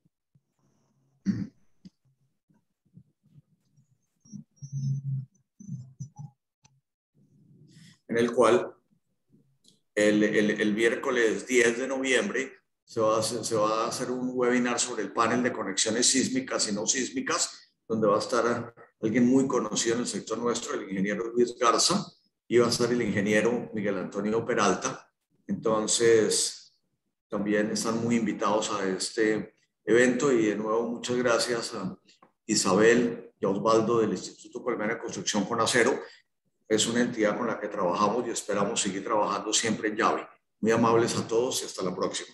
En el cual el, el, el miércoles diez de noviembre se va, a hacer, se va a hacer un webinar sobre el panel de conexiones sísmicas y no sísmicas, donde va a estar alguien muy conocido en el sector nuestro, el ingeniero Luis Garza, y va a estar el ingeniero Miguel Antonio Peralta. Entonces, también están muy invitados a este evento y de nuevo muchas gracias a Isabel y a Osvaldo del Instituto Colombiano de Construcción con Acero. Es una entidad con la que trabajamos y esperamos seguir trabajando siempre en llave. Muy amables a todos y hasta la próxima.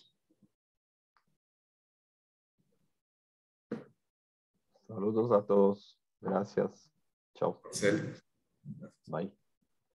Saludos a todos. Gracias. Chao. Marcel. Bye.